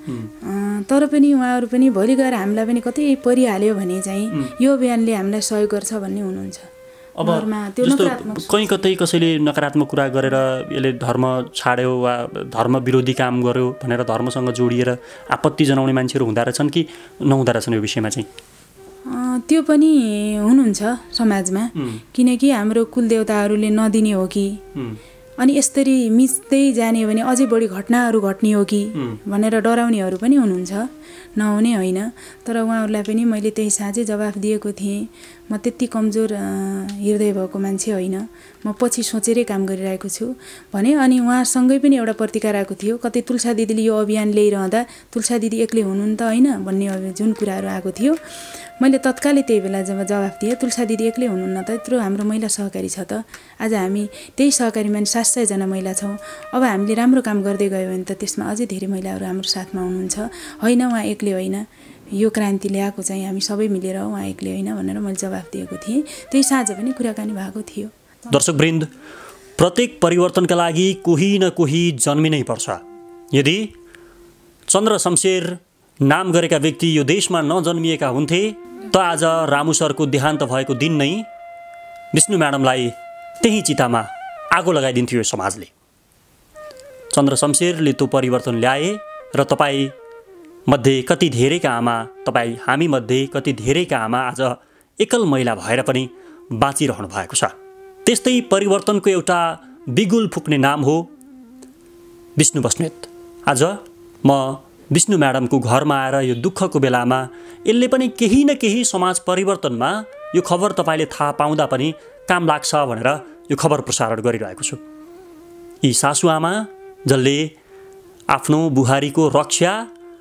तर पनि उहाँहरू पनि भोलि गएर हामीलाई पनि कतै परिहाल्यो भने चाहिँ यो अभियानले हामीलाई सहयोग गर्छ भन्ने हुनुहुन्छ। अब घरमा त्यो जस्तो नकारात्मक कहीँ कतै कसैले नकारात्मक कुरा गरेर यसले धर्म छाड्यो वा धर्म विरोधी काम गर्यो भनेर धर्मसँग जोडिएर आपत्ति जनाउने मान्छेहरू हुँदो रहेछन् कि नहुँदो रहेछन् यो विषयमा चाहिँ? त्यो पनि हुनुहुन्छ समाजमा, किनकि हाम्रो कुलदेवताहरूले नदिने हो कि, अनि यसरी मिच्दै जाने हो भने अझै बढी घटनाहरू घट्ने हो कि भनेर डराउनेहरू पनि हुनुहुन्छ, नहुने होइन। तर उहाँहरूलाई पनि मैले त्यही साँझै जवाफ दिएको थिएँ, म त्यति कमजोर हृदय भएको मान्छे होइन, म पछि सोचेरै काम गरिरहेको छु भने। अनि उहाँसँगै पनि एउटा प्रतिकार आएको थियो, कतै तुलसा दिदीले यो अभियान ल्याइरहँदा तुलसा दिदी एक्लै हुनुहुन्न त होइन भन्ने जुन कुराहरू आएको थियो, मैले तत्कालै त्यही बेला जब जवाफ दिएँ, तुलसा दिदी एक्लै हुनुहुन्न त, यत्रो हाम्रो महिला सहकारी छ त, आज हामी त्यही सहकारीमा 700 जना महिला छौँ, अब हामीले राम्रो काम गर्दै गयो भने त त्यसमा अझै धेरै महिलाहरू हाम्रो साथमा हुनुहुन्छ, होइन उहाँ एक्लै होइन, यो क्रान्ति ल्याएको चाहिँ हामी सबै मिलेर, उहाँ एक्लै होइन भनेर मैले जवाफ दिएको थिएँ। त्यही साँझ पनि कुराकानी भएको थियो। दर्शकवृन्द, प्रत्येक परिवर्तनका लागि कोही न कोही जन्मिनै पर्छ। यदि चन्द्र शमशेर नाम गरेका व्यक्ति यो देशमा नजन्मिएका हुन्थे त आज रामु सरको देहान्त भएको दिन नै विष्णु म्याडमलाई त्यही चितामा आगो लगाइदिन्थ्यो यो समाजले। चन्द्र शमशेरले त्यो परिवर्तन ल्याए र तपाईँ मध्ये कति धेरैका आमा, तपाईँ हामी मध्ये कति धेरैका आमा आज एकल महिला भएर पनि बाँचिरहनु भएको छ। त्यस्तै परिवर्तनको एउटा बिगुल फुक्ने नाम हो विष्णु बस्नेत। आज म विष्णु म्याडमको घरमा आएर यो दुःखको बेलामा यसले पनि केही न केही समाज परिवर्तनमा यो खबर तपाईँले थाहा पाउँदा पनि काम लाग्छ भनेर यो खबर प्रसारण गरिरहेको छु। यी सासुआमा जसले आफ्नो बुहारीको रक्षा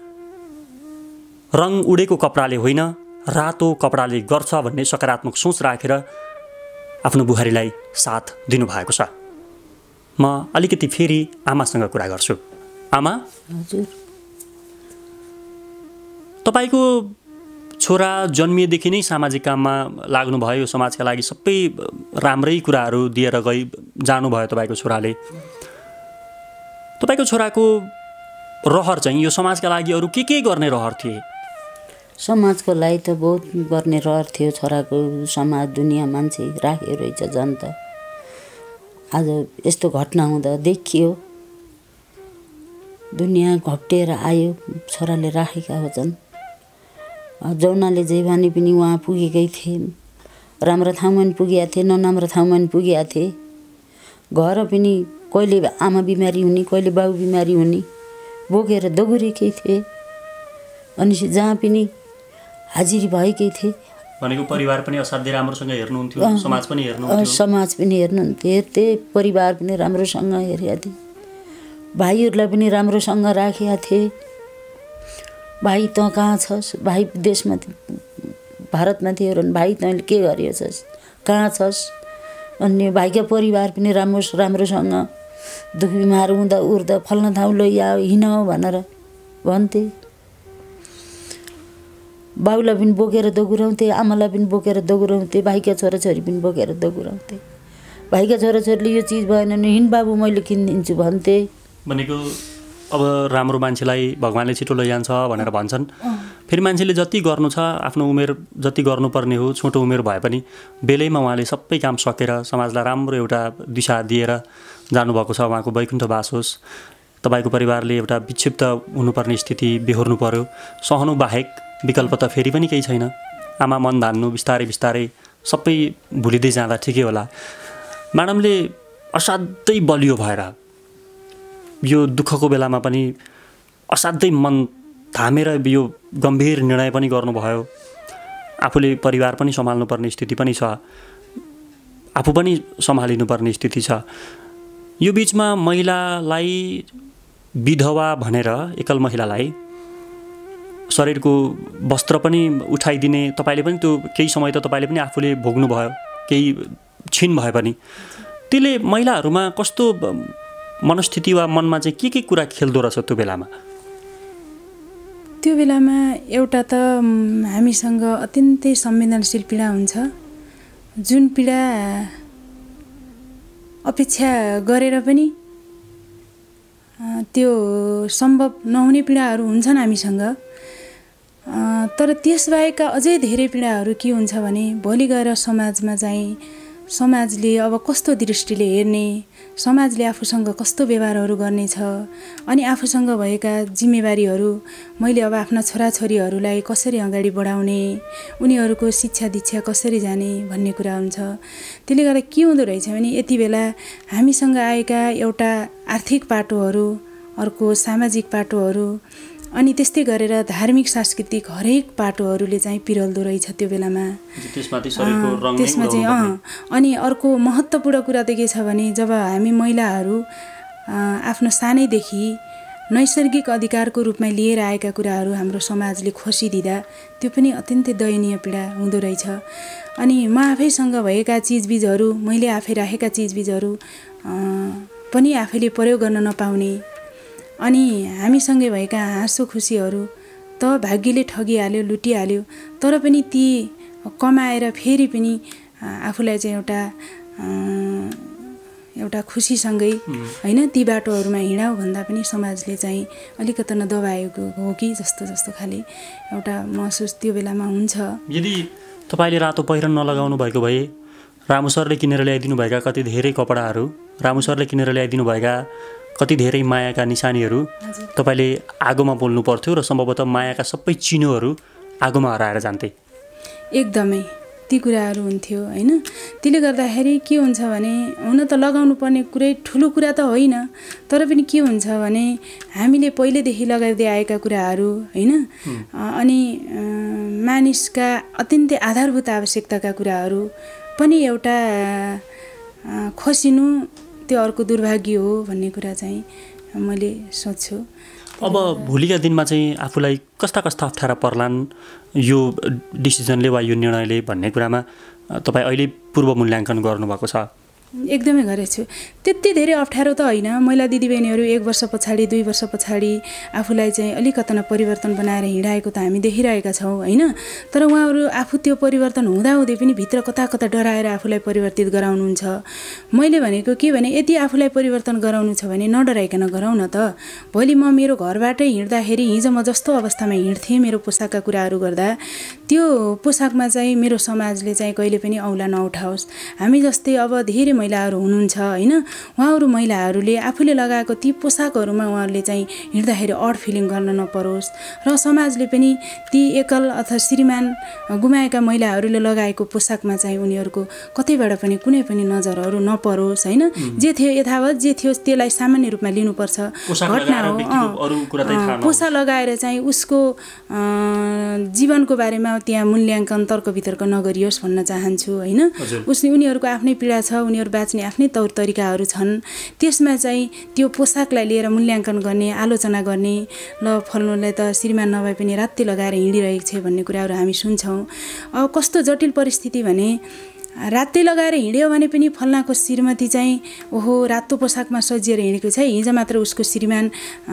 रङ उडेको कपडाले होइन रातो कपडाले गर्छ भन्ने सकारात्मक सोच राखेर आफ्नो बुहारीलाई साथ दिनुभएको छ। म अलिकति फेरि आमासँग कुरा गर्छु। आमा, हजुर, तपाईँको छोरा जन्मिएदेखि नै सामाजिक काममा लाग्नुभयो, समाजका लागि सबै राम्रै कुराहरू दिएर जानुभयो तपाईँको छोराले। तपाईँको छोराको रहर चाहिँ यो समाजका लागि अरू के गर्ने रहर थिए? समाजको लागि त बहुत गर्ने रहर थियो छोराको। समाज दुनियाँ मान्छे राखेको रहेछ जनता। आज यस्तो घटना हुँदा देखियो, दुनियाँ घप्टिएर आयो, छोराले राखेका होछन्। जौनाले जे भने पनि उहाँ पुगेकै थिए, राम्रो ठाउँमा पनि पुगेका थिए, नराम्रो ठाउँमा पनि पुगेका थिए। घर पनि कहिले आमा बिमारी हुने, कहिले बाउ बिमारी हुने, बोकेर दगुरेकै थिए। अनि जहाँ पनि हाजिरी भएकै थिए। भनेको परिवार पनि असाध्यै राम्रोसँग हेर्नुहुन्थ्यो, समाज पनि हेर्नुहुन्थ्यो। समाज पनि हेर्नुहुन्थ्यो, त्यही परिवार पनि राम्रोसँग हेरेका थिए। भाइहरूलाई पनि राम्रोसँग राखेका थिए। भाइ तँ कहाँ छस्? भाइ देशमा भारतमा थियो र भाइ तैँले के गरेको छस्, कहाँ छस्? अन्य भाइका परिवार पनि राम्रोसँग दुख बिमार हुँदा उर्दा फल्न ठाउँ लैया हिँड भनेर भन्थे। बाउलाई पनि बोकेर दगुराउँथे, आमालाई पनि बोकेर दगुराउँथे, भाइका छोराछोरी पनि बोकेर दगुराउँथे। भाइका छोराछोरीले यो चिज भएन भने हिँड बाबु मैले किनिदिन्छु भन्थे। भनेको अब राम्रो मान्छेलाई भगवान्ले छिटो लैजान्छ भनेर भन्छन्। फेरि मान्छेले जति गर्नु छ, आफ्नो उमेर जति गर्नुपर्ने हो, छोटो उमेर भए पनि बेलैमा उहाँले सबै काम सकेर समाजलाई राम्रो एउटा दिशा दिएर जानुभएको छ। उहाँको वैकुण्ठ वास होस्। तपाईँको परिवारले एउटा विक्षिप्त हुनुपर्ने स्थिति बेहोर्नु पर्यो, सहनु बाहेक विकल्प त फेरि पनि केही छैन। आमा मन धान्नु बिस्तारै बिस्तारै सबै भुलिँदै जाँदा ठिकै होला। म्याडमले असाध्यै बलियो भएर यो दुःखको बेलामा पनि असाध्यै मन थामेर यो गम्भीर निर्णय पनि गर्नुभयो। आफूले परिवार पनि सम्हाल्नुपर्ने स्थिति पनि छ, आफू पनि सम्हालिनुपर्ने स्थिति छ। यो बिचमा महिलालाई विधवा भनेर एकल महिलालाई शरीरको वस्त्र पनि उठाइदिने, तपाईँले पनि त्यो केही समय त तपाईँले पनि आफूले भोग्नुभयो, केही छिन भए पनि। त्यसले महिलाहरूमा कस्तो मनस्थिति वा मनमा चाहिँ के कुरा खेल्दो रहेछ त्यो बेलामा? त्यो बेलामा एउटा त हामीसँग अत्यन्तै संवेदनशील पीडा हुन्छ, जुन पीडा अपेक्षा गरेर पनि त्यो सम्भव नहुने पीडाहरू हुन्छन् हामीसँग। तर त्यसबाहेकका अझै धेरै पीडाहरू के हुन्छ भने भोलि गएर समाजमा चाहिँ समाजले अब कस्तो दृष्टिले हेर्ने, समाजले आफूसँग कस्तो व्यवहारहरू गर्नेछ, अनि आफूसँग भएका जिम्मेवारीहरू मैले अब आफ्ना छोराछोरीहरूलाई कसरी अगाडि बढाउने, उनीहरूको शिक्षा दीक्षा कसरी जाने भन्ने कुरा हुन्छ। त्यसले गर्दा के हुँदो रहेछ भने यति बेला हामीसँग आएका एउटा आर्थिक पाटोहरू, अर्को सामाजिक पाटोहरू, अनि त्यस्तै गरेर धार्मिक सांस्कृतिक हरेक पाटोहरूले चाहिँ पिरल्दो रहेछ त्यो बेलामा। त्यसमा चाहिँ अनि अर्को महत्त्वपूर्ण कुरा त के छ भने जब हामी महिलाहरू आफ्नो सानैदेखि नैसर्गिक अधिकारको रूपमा लिएर आएका कुराहरू हाम्रो समाजले खोसिदिँदा त्यो पनि अत्यन्तै दयनीय पीडा हुँदो रहेछ। अनि म आफैसँग भएका चिजबिजहरू, मैले आफै राखेका चिजबिजहरू पनि आफैले प्रयोग गर्न नपाउने, अनि हामीसँगै भएका हाँसो खुसीहरू त भाग्यले ठगिहाल्यो, लुटिहाल्यो, तर पनि ती कमाएर फेरि पनि आफूलाई चाहिँ एउटा खुसीसँगै होइन ती बाटोहरूमा हिँडाऊ भन्दा पनि समाजले चाहिँ अलिकति दबाएको हो कि जस्तो खाले एउटा महसुस त्यो बेलामा हुन्छ। यदि तपाईँले रातो पहिरन नलगाउनु भएको भए रामु सरले किनेर ल्याइदिनु भएका कति धेरै कपडाहरू, रामु सरले किनेर ल्याइदिनु भएका कति धेरै मायाका निशानीहरू तपाईँले आगोमा पोल्नु पर्थ्यो र सम्भवतः मायाका सबै चिनोहरू आगोमा हराएर जान्थे। एकदमै ती कुराहरू हुन्थ्यो होइन। त्यसले गर्दाखेरि के हुन्छ भने हुन त लगाउनु पर्ने कुरै ठुलो कुरा त होइन, तर पनि के हुन्छ भने हामीले पहिलेदेखि लगाउँदै आएका कुराहरू होइन, अनि मानिसका अत्यन्तै आधारभूत आवश्यकताका कुराहरू पनि एउटा खोसिनु त्यो अर्को दुर्भाग्य हो भन्ने कुरा चाहिँ मैले सोच्छु। अब भोलिका दिनमा चाहिँ आफूलाई कस्ता कस्ता अप्ठ्यारा पर्लान् यो डिसिजनले वा यो निर्णयले भन्ने कुरामा तपाईँ अहिले पूर्व मूल्याङ्कन गर्नुभएको छ? एकदमै गरेको छु। त्यति धेरै अप्ठ्यारो त होइन। महिला दिदीबहिनीहरू 1 वर्ष पछाडि 2 वर्ष पछाडि आफूलाई चाहिँ अलिकति परिवर्तन बनाएर हिँडाएको त हामी देखिरहेका छौँ होइन। तर उहाँहरू आफू त्यो परिवर्तन हुँदाहुँदै पनि भित्र कता कता डराएर आफूलाई परिवर्तित गराउनुहुन्छ। मैले भनेको के भने यदि आफूलाई परिवर्तन गराउनु छ भने नडराइकन गराउन त। भोलि म मेरो घरबाटै हिँड्दाखेरि हिजो म जस्तो अवस्थामा हिँड्थेँ मेरो पोसाकका कुराहरू गर्दा त्यो पोसाकमा चाहिँ मेरो समाजले चाहिँ कहिले पनि औँला नउठाओस्। हामी जस्तै अब धेरै महिलाहरू हुनुहुन्छ होइन, उहाँहरू महिलाहरूले आफूले लगाएको ती पोसाकहरूमा उहाँहरूले चाहिँ हिँड्दाखेरि अड फिलिङ गर्न नपरोस् र समाजले पनि ती एकल अथवा श्रीमान गुमाएका महिलाहरूले लगाएको पोसाकमा चाहिँ उनीहरूको कतैबाट पनि कुनै पनि नजरहरू नपरोस् होइन। जे थियो यथावत जे थियो त्यसलाई सामान्य रूपमा लिनुपर्छ, घटना हो। पोसा लगाएर चाहिँ उसको जीवनको बारेमा त्यहाँ मूल्याङ्कन तर्क वितर्क नगरियोस् भन्न चाहन्छु होइन। उनीहरूको आफ्नै पीडा छ, उनीहरू बाँच्ने आफ्नै तौर तरिकाहरू छन्। त्यसमा चाहिँ त्यो पोसाकलाई लिएर मूल्याङ्कन गर्ने, आलोचना गर्ने, ल फल्नुलाई त श्रीमान नभए पनि रात्ति लगाएर हिँडिरहेको छ भन्ने कुराहरू हामी सुन्छौँ। अब कस्तो जटिल परिस्थिति भने रात्ति लगाएर हिँड्यो भने पनि फल्नाको श्रीमती चाहिँ ओहो रातो पोसाकमा सजिएर हिँडेको छ, हिजो मात्र उसको श्रीमान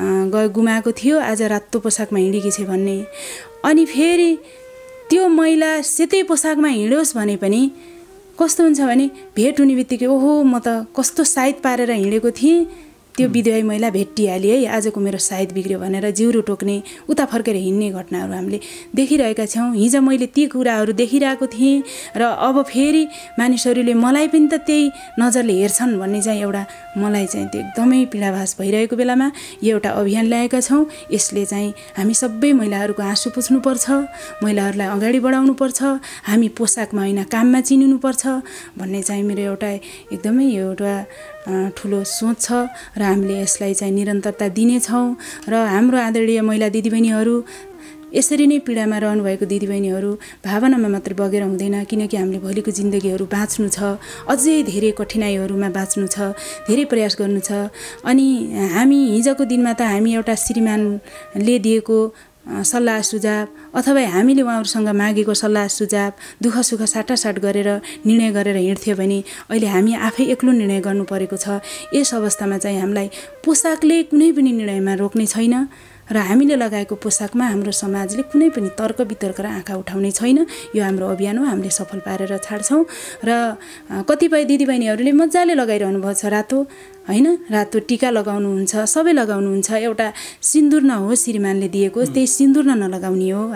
गुमाएको थियो, आज रातो पोसाकमा हिँडेकी छ भन्ने। अनि फेरि त्यो महिला सेतै पोसाकमा हिँड्योस् भने पनि कस्तो हुन्छ भने भेट हुने बित्तिकै ओहो म त कस्तो साइत पारेर हिँडेको थिएँ, त्यो विधवा महिला भेटिहालेँ है, आजको मेरो साइत बिग्रियो भनेर जिउरो टोक्ने उता फर्केर हिँड्ने घटनाहरू हामीले देखिरहेका छौँ। हिजो मैले ती कुराहरू देखिरहेको थिएँ र अब फेरि मानिसहरूले मलाई पनि त त्यही नजरले हेर्छन् भन्ने चाहिँ एउटा मलाई चाहिँ त्यो एकदमै पीडाभास भइरहेको बेलामा यो एउटा अभियान ल्याएका छौँ। यसले चाहिँ हामी सबै महिलाहरूको आँसु पुछ्नुपर्छ, महिलाहरूलाई अगाडि बढाउनुपर्छ, हामी पोसाकमा होइन काममा चिनिनुपर्छ भन्ने चाहिँ मेरो एउटा एकदमै एउटा ठुलो सोच छ र हामीले यसलाई चाहिँ निरन्तरता दिनेछौँ। र हाम्रो आदरणीय महिला दिदीबहिनीहरू यसरी नै पीडामा रहनुभएको दिदीबहिनीहरू भावनामा मात्रै बगेर हुँदैन, किनकि हामीले भोलिको जिन्दगीहरू बाँच्नु छ, अझै धेरै कठिनाइहरूमा बाँच्नु छ, धेरै प्रयास गर्नु छ। अनि हामी हिजोको दिनमा त हामी एउटा श्रीमानले दिएको सल्लाह सुझाव अथवा हामीले उहाँहरूसँग मागेको सल्लाह सुझाव दुःख सुख साटासाट गरेर निर्णय गरेर हिँड्थ्यो भने अहिले हामी आफै एक्लो निर्णय गर्नु परेको छ। यस अवस्थामा चाहिँ हामीलाई पोसाकले कुनै पनि निर्णयमा रोक्ने छैन र हामीले लगाएको पोसाकमा हाम्रो समाजले कुनै पनि तर्क वितर्क र आँखा उठाउने छैन। यो हाम्रो अभियान हो, हामीले सफल पारेर छाड्छौँ। र कतिपय दिदीबहिनीहरूले मजाले लगाइरहनु भएको छ रातो होइन, रातो टिका लगाउनुहुन्छ, सबै लगाउनुहुन्छ, एउटा सिन्दुर नहो श्रीमानले दिएको त्यही सिन्दुर नलगाउने हो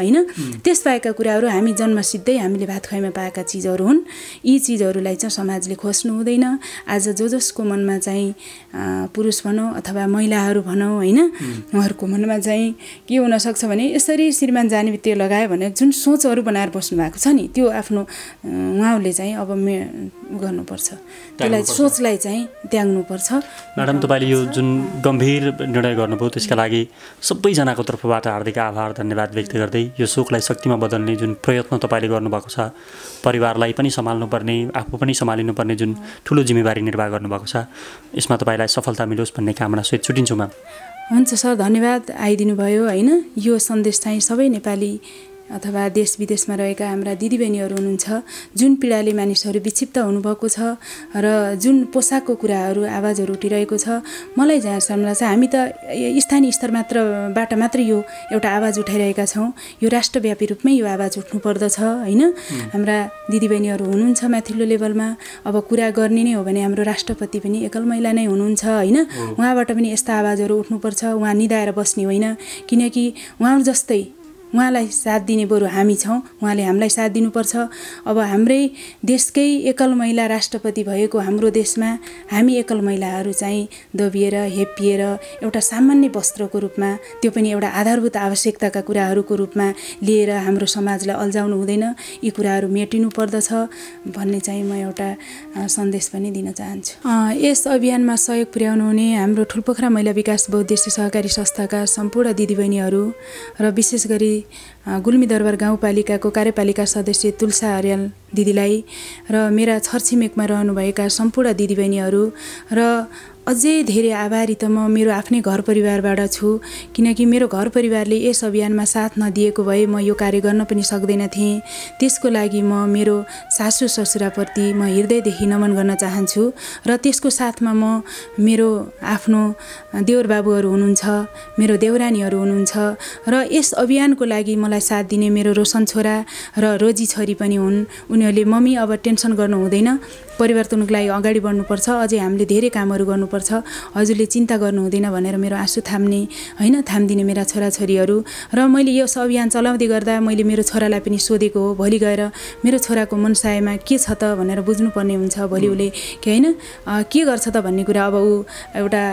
होइन। त्यसबाहेकका कुराहरू हामी जन्मसिद्धै हामीले भात खुवाइमा पाएका चिजहरू हुन्। यी चिजहरूलाई चाहिँ समाजले खोज्नु हुँदैन। आज जसको मनमा चाहिँ पुरुष भनौँ अथवा महिलाहरू भनौँ होइन, उहाँहरूको मनमा चाहिँ के हुनसक्छ भने यसरी श्रीमान जाने बित्तिकै लगायो भने जुन सोचहरू बनाएर बस्नु भएको छ नि, त्यो आफ्नो उहाँहरूले चाहिँ अब गर्नुपर्छ, त्यसलाई सोचलाई चाहिँ त्याग्नुपर्छ। म्याडम, तपाईँले यो जुन गम्भीर निर्णय गर्नुभयो त्यसका लागि सबैजनाको तर्फबाट हार्दिक आभार धन्यवाद व्यक्त गर्दै यो शोकलाई शक्तिमा बदल्ने जुन प्रयत्न तपाईँले गर्नुभएको छ, परिवारलाई पनि सम्हाल्नुपर्ने, आफू पनि सम्हालिनुपर्ने जुन ठुलो जिम्मेवारी निर्वाह गर्नुभएको छ, यसमा तपाईँलाई सफलता मिलोस् भन्ने कामनासहित छुट्टिन्छु म्याम। हुन्छ सर, धन्यवाद आइदिनु भयो होइन। यो सन्देश चाहिँ सबै नेपाली अथवा देश विदेशमा रहेका हाम्रा दिदीबहिनीहरू हुनुहुन्छ, जुन पीडाले मानिसहरू विक्षिप्त हुनुभएको छ र जुन पोसाकको कुराहरू आवाजहरू उठिरहेको छ, मलाई जहाँसम्म लाग्छ हामी त स्थानीय स्तर मात्रबाट मात्र यो एउटा आवाज उठाइरहेका छौँ। यो राष्ट्रव्यापी रूपमै यो आवाज उठ्नु पर्दछ होइन। हाम्रा दिदीबहिनीहरू हुनुहुन्छ माथिल्लो लेभलमा, अब कुरा गर्ने नै हो भने हाम्रो राष्ट्रपति पनि एकल महिला नै हुनुहुन्छ होइन। उहाँबाट पनि यस्ता आवाजहरू उठ्नुपर्छ, उहाँ निदाएर बस्ने होइन। किनकि उहाँहरू जस्तै उहाँलाई साथ दिने बरु हामी छौँ, उहाँले हामीलाई साथ दिनुपर्छ। अब हाम्रै देशकै एकल महिला राष्ट्रपति भएको हाम्रो देशमा हामी एकल महिलाहरू चाहिँ दबिएर हेपिएर एउटा सामान्य वस्त्रको रूपमा, त्यो पनि एउटा आधारभूत आवश्यकताका कुराहरूको रूपमा लिएर हाम्रो समाजलाई अल्झाउनु हुँदैन। यी कुराहरू मेटिनु पर्दछ भन्ने चाहिँ म एउटा सन्देश पनि दिन चाहन्छु। यस अभियानमा सहयोग पुर्याउनु हुने हाम्रो ठुलपोखरा महिला विकास बहुद्देश्य सहकारी संस्थाका सम्पूर्ण दिदीबहिनीहरू र विशेष गरी गुल्मी दरबार गाउँपालिकाको कार्यपालिका सदस्य तुलसा अर्याल दिदीलाई र मेरा छरछिमेकमा रहनुभएका सम्पूर्ण दिदीबहिनीहरू र अझै धेरै आभारी त म मेरो आफ्नै घर परिवारबाट छु। किनकि मेरो घर परिवारले यस अभियानमा साथ नदिएको भए म यो कार्य गर्न पनि सक्दैन थिएँ। त्यसको लागि म मेरो सासू ससुराप्रति म हृदयदेखि नमन गर्न चाहन्छु र त्यसको साथमा म मेरो आफ्नो देवर बाबुहरू हुनुहुन्छ, मेरो देउरानीहरू हुनुहुन्छ र यस अभियानको लागि मलाई साथ दिने मेरो रोशन छोरा र रोजी छोरी पनि हुन्। उनीहरूले मम्मी अब टेन्सन गर्नु हुँदैन, परिवर्तनको लागि अगाडि बढ्नुपर्छ, अझै हामीले धेरै कामहरू गर्नुपर्छ, हजुरले चिन्ता गर्नु हुँदैन भनेर मेरो आँसु थाम्ने होइन, थामिदिने मेरा छोराछोरीहरू। र मैले यो अभियान चलाउँदै गर्दा मैले मेरो छोरालाई पनि सोधेको हो, भोलि गएर मेरो छोराको मनसायमा के छ त भनेर बुझ्नुपर्ने हुन्छ। भोलि उसले के होइन के गर्छ त भन्ने कुरा, अब ऊ एउटा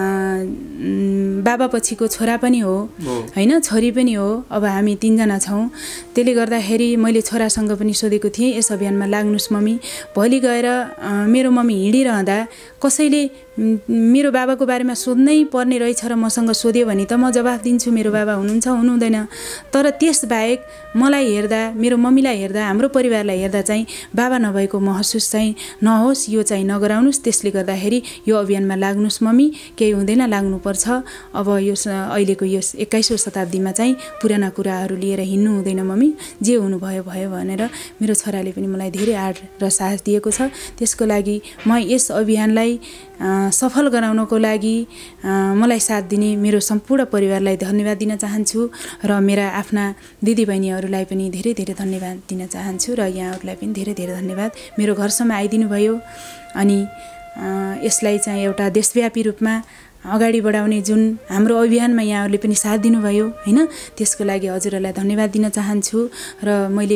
बाबा पछिको छोरा पनि हो होइन, छोरी पनि हो। अब हामी तीनजना छौँ। त्यसले गर्दाखेरि मैले छोरासँग पनि सोधेको थिएँ यस अभियानमा लाग्नुहोस् मम्मी, भोलि गएर मेरो मम्मी हिँडिरहँदा कसैले मेरो बाबाको बारेमा सोध्नै पर्ने रहेछ र मसँग सोध्यो भने त म जवाफ दिन्छु, मेरो बाबा हुनुहुन्छ हुनुहुँदैन। तर त्यसबाहेक मलाई हेर्दा, मेरो मम्मीलाई हेर्दा, हाम्रो परिवारलाई हेर्दा चाहिँ बाबा नभएको महसुस चाहिँ नहोस्, यो चाहिँ नगराउनुहोस्। त्यसले गर्दाखेरि यो अभियानमा लाग्नुहोस् मम्मी, केही हुँदैन, लाग्नुपर्छ। अब यो अहिलेको यो 21औं शताब्दीमा चाहिँ पुराना कुराहरू लिएर हिँड्नु हुँदैन मम्मी, जे हुनुभयो भयो भनेर मेरो छोराले पनि मलाई धेरै आँट र साहस दिएको छ। त्यसको लागि म यस अभियानलाई सफल गराउनको लागि मलाई साथ दिने मेरो सम्पूर्ण परिवारलाई धन्यवाद दिन चाहन्छु र मेरा आफ्ना दिदीबहिनीहरूलाई पनि धेरै धेरै धन्यवाद दिन चाहन्छु र यहाँहरूलाई पनि धेरै धेरै धन्यवाद। मेरो घरसम्म आइदिनु भयो अनि यसलाई चाहिँ एउटा देशव्यापी रूपमा अगाडि बढाउने जुन हाम्रो अभियानमा यहाँहरूले पनि साथ दिनुभयो होइन, त्यसको लागि हजुरहरूलाई धन्यवाद दिन चाहन्छु। र मैले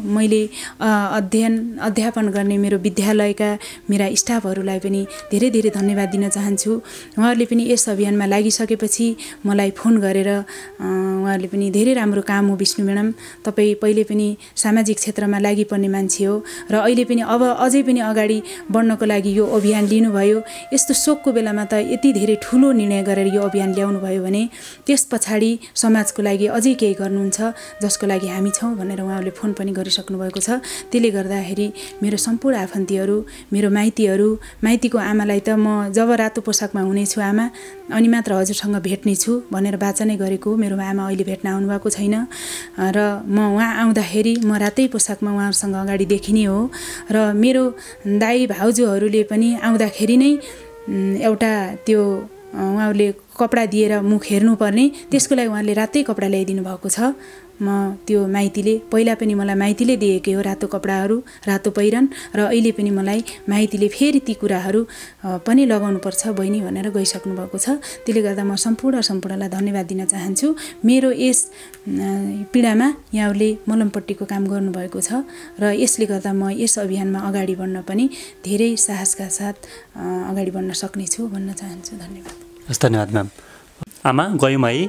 अध्यापन गर्ने मेरो विद्यालयका मेरा स्टाफहरूलाई पनि धेरै धेरै धन्यवाद दिन चाहन्छु। उहाँहरूले पनि यस अभियानमा लागिसकेपछि मलाई फोन गरेर उहाँहरूले पनि धेरै राम्रो काम हो विष्णु म्याडम, तपाईँ पहिले पनि सामाजिक क्षेत्रमा लागिपर्ने मान्छे हो र अहिले पनि अब अझै पनि अगाडि बढ्नको लागि यो अभियान लिनुभयो। यस्तो शोकको बेलामा त यति धेरै ठुलो निर्णय गरेर यो अभियान ल्याउनु भयो भने त्यस पछाडि समाजको लागि अझै केही गर्नुहुन्छ जसको लागि हामी छौँ भनेर उहाँहरूले फोन पनि गरिसक्नु भएको छ। त्यसले गर्दाखेरि मेरो सम्पूर्ण आफन्तीहरू, मेरो माइतीको आमालाई त म जब रातो पोसाकमा हुनेछु आमा अनि मात्र हजुरसँग भेट्नेछु भनेर वाचा नै गरेको। मेरो आमा अहिले भेट्न आउनु भएको छैन र म उहाँ आउँदाखेरि म रातै पोसाकमा उहाँहरूसँग अगाडि देखिने हो र मेरो दाइ भाउजूहरूले पनि आउँदाखेरि नै एउटा त्यो उहाँहरूले कपडा दिएर मुख हेर्नुपर्ने, त्यसको लागि उहाँले रातै कपडा ल्याइदिनु भएको छ। म त्यो माइतीले पहिला पनि मलाई माइतीले दिएकै हो रातो कपडाहरू, रातो पहिरन, र अहिले पनि मलाई माइतीले फेरि ती कुराहरू पनि लगाउनुपर्छ बहिनी भनेर गइसक्नु भएको छ। त्यसले गर्दा म सम्पूर्णलाई धन्यवाद दिन चाहन्छु। मेरो यस पीडामा यहाँहरूले मलमपट्टिको काम गर्नुभएको छ र यसले गर्दा म यस अभियानमा अगाडि बढ्न पनि धेरै साहसका साथ अगाडि बढ्न सक्नेछु भन्न चाहन्छु। धन्यवाद। धन्यवाद म्याम। आमा गयौँ है।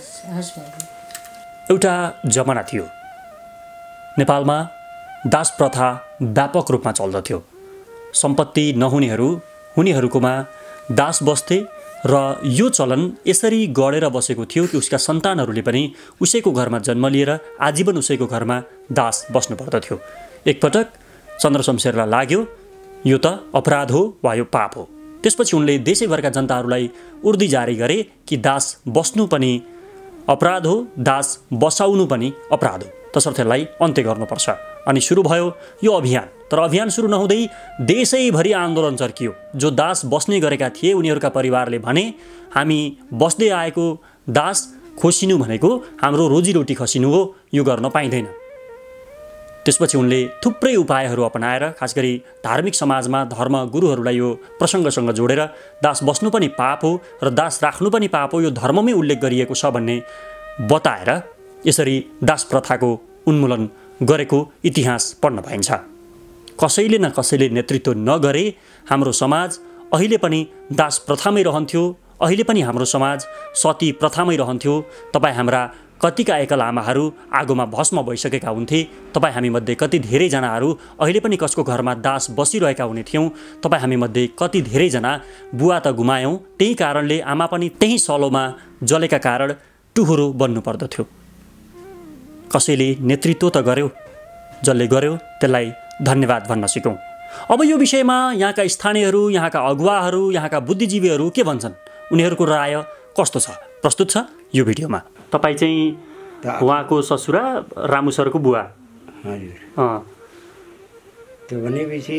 एउटा जमाना थियो नेपालमा दास प्रथा व्यापक रूपमा चल्दथ्यो। सम्पत्ति नहुनेहरू हुनेहरूकोमा दास बस्थे र यो चलन यसरी गढेर बसेको थियो कि उसका सन्तानहरूले पनि उसैको घरमा जन्म लिएर आजीवन उसैको घरमा दास बस्नु पर्दथ्यो। एकपटक चन्द्रशमशेरलाई लाग्यो यो त अपराध हो वा यो पाप हो। त्यसपछि उनले देशैभरका जनताहरूलाई उर्दी जारी गरे कि दास बस्नु पनि अपराध हो, दास बसाउनु पनि अपराध हो, तसर्थ यसलाई अन्त्य गर्नुपर्छ। अनि सुरु भयो यो अभियान। तर अभियान सुरु नहुँदै देशैभरि आन्दोलन चर्कियो। जो दास बस्ने गरेका थिए उनीहरूका परिवारले भने हामी बस्दै आएको दास खोसिनु भनेको हाम्रो रोजीरोटी खसिनु हो, यो गर्न पाइँदैन। त्यसपछि उनले थुप्रै उपायहरू अपनाएर खास गरी धार्मिक समाजमा धर्म गुरुहरूलाई यो प्रसङ्गसँग जोडेर दास बस्नु पनि पाप हो र दास राख्नु पनि पाप हो, यो धर्ममै उल्लेख गरिएको छ भन्ने बताएर यसरी दास प्रथाको उन्मूलन गरेको इतिहास पढ्न पाइन्छ। कसैले न कसैले नेतृत्व नगरे हाम्रो समाज अहिले पनि दास प्रथामै रहन्थ्यो, अहिले पनि हाम्रो समाज सती प्रथामै रहन्थ्यो। तपाईँ हाम्रा कतिका एकल आमाहरू आगोमा भस्म भइसकेका हुन्थे। तपाईँ हामीमध्ये कति धेरैजनाहरू अहिले पनि कसको घरमा दास बसिरहेका हुने थियौँ। तपाईँ हामीमध्ये कति धेरैजना बुवा त गुमायौँ, त्यही कारणले आमा पनि त्यही सलोमा जलेका कारण टुहुरो बन्नु पर्दथ्यो। कसैले नेतृत्व त गर्यो, जसले गर्यो त्यसलाई धन्यवाद भन्न सिकौँ। अब यो विषयमा यहाँका स्थानीयहरू, यहाँका अगुवाहरू, यहाँका बुद्धिजीवीहरू के भन्छन्, उनीहरूको राय कस्तो छ, प्रस्तुत छ यो भिडियोमा। तपाईँ चाहिँ उहाँको ससुरा रामु सरको बुवा। हजुर। त्यो भनेपछि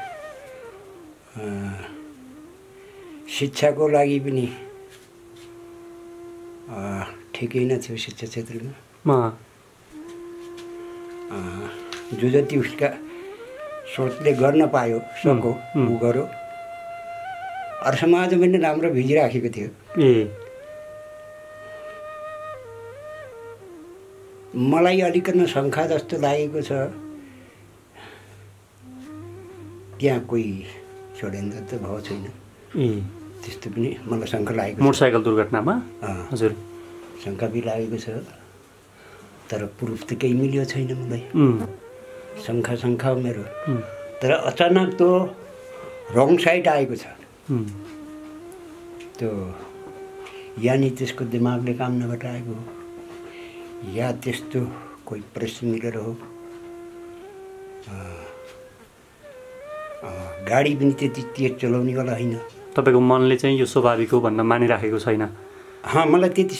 शिक्षाको लागि पनि ठिकै नै थियो शिक्षा क्षेत्रमा। जो जति उसका सोचले गर्न पायो सको ऊ गर्यो। अरू समाजमा पनि राम्रो भिजिराखेको थियो। मलाई अलिकति शङ्का जस्तो लागेको छ त्यहाँ कोही षड्यन्त्र त भएको छैन। त्यस्तो पनि मलाई शङ्का लागेको छ। मोटरसाइकल दुर्घटनामा हजुर शङ्का पनि लागेको छ, तर प्रुफ त केही मिल्यो छैन मलाई। शङ्का मेरो। तर अचानक त्यो रङ साइड आएको छ। त्यो यानि त्यसको दिमागले काम नगराएको हो या त्यस्तो कोही प्रश्न मिलेर हो। गाडी पनि त्यति तेज चलाउनेवाला होइन। तपाईँको मनले चाहिँ यो स्वाभाविक हो भन्न मानिराखेको छैन। मलाई त्यति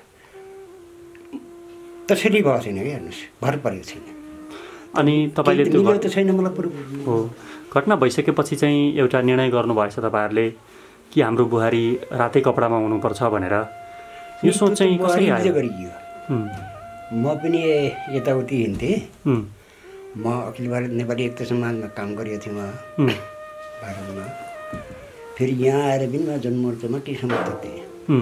तसरी भएको छैन क्या, हेर्नुहोस् भर परेको छैन। अनि तपाईँले त्यो त छैन मलाई पुरो हो। घटना भइसकेपछि चाहिँ एउटा निर्णय गर्नुभएछ तपाईँहरूले कि हाम्रो बुहारी रातै कपडामा हुनुपर्छ भनेर। यो सोच चाहिँ कसरी गरियो? म पनि यताउति हिँड्थेँ। म अखिल भारत नेपाली एकता समाजमा काम गरेको थिएँ उहाँ भारतमा। फेरि यहाँ आएर पनि म जनमोर्चामा केही समर्थक थिएँ।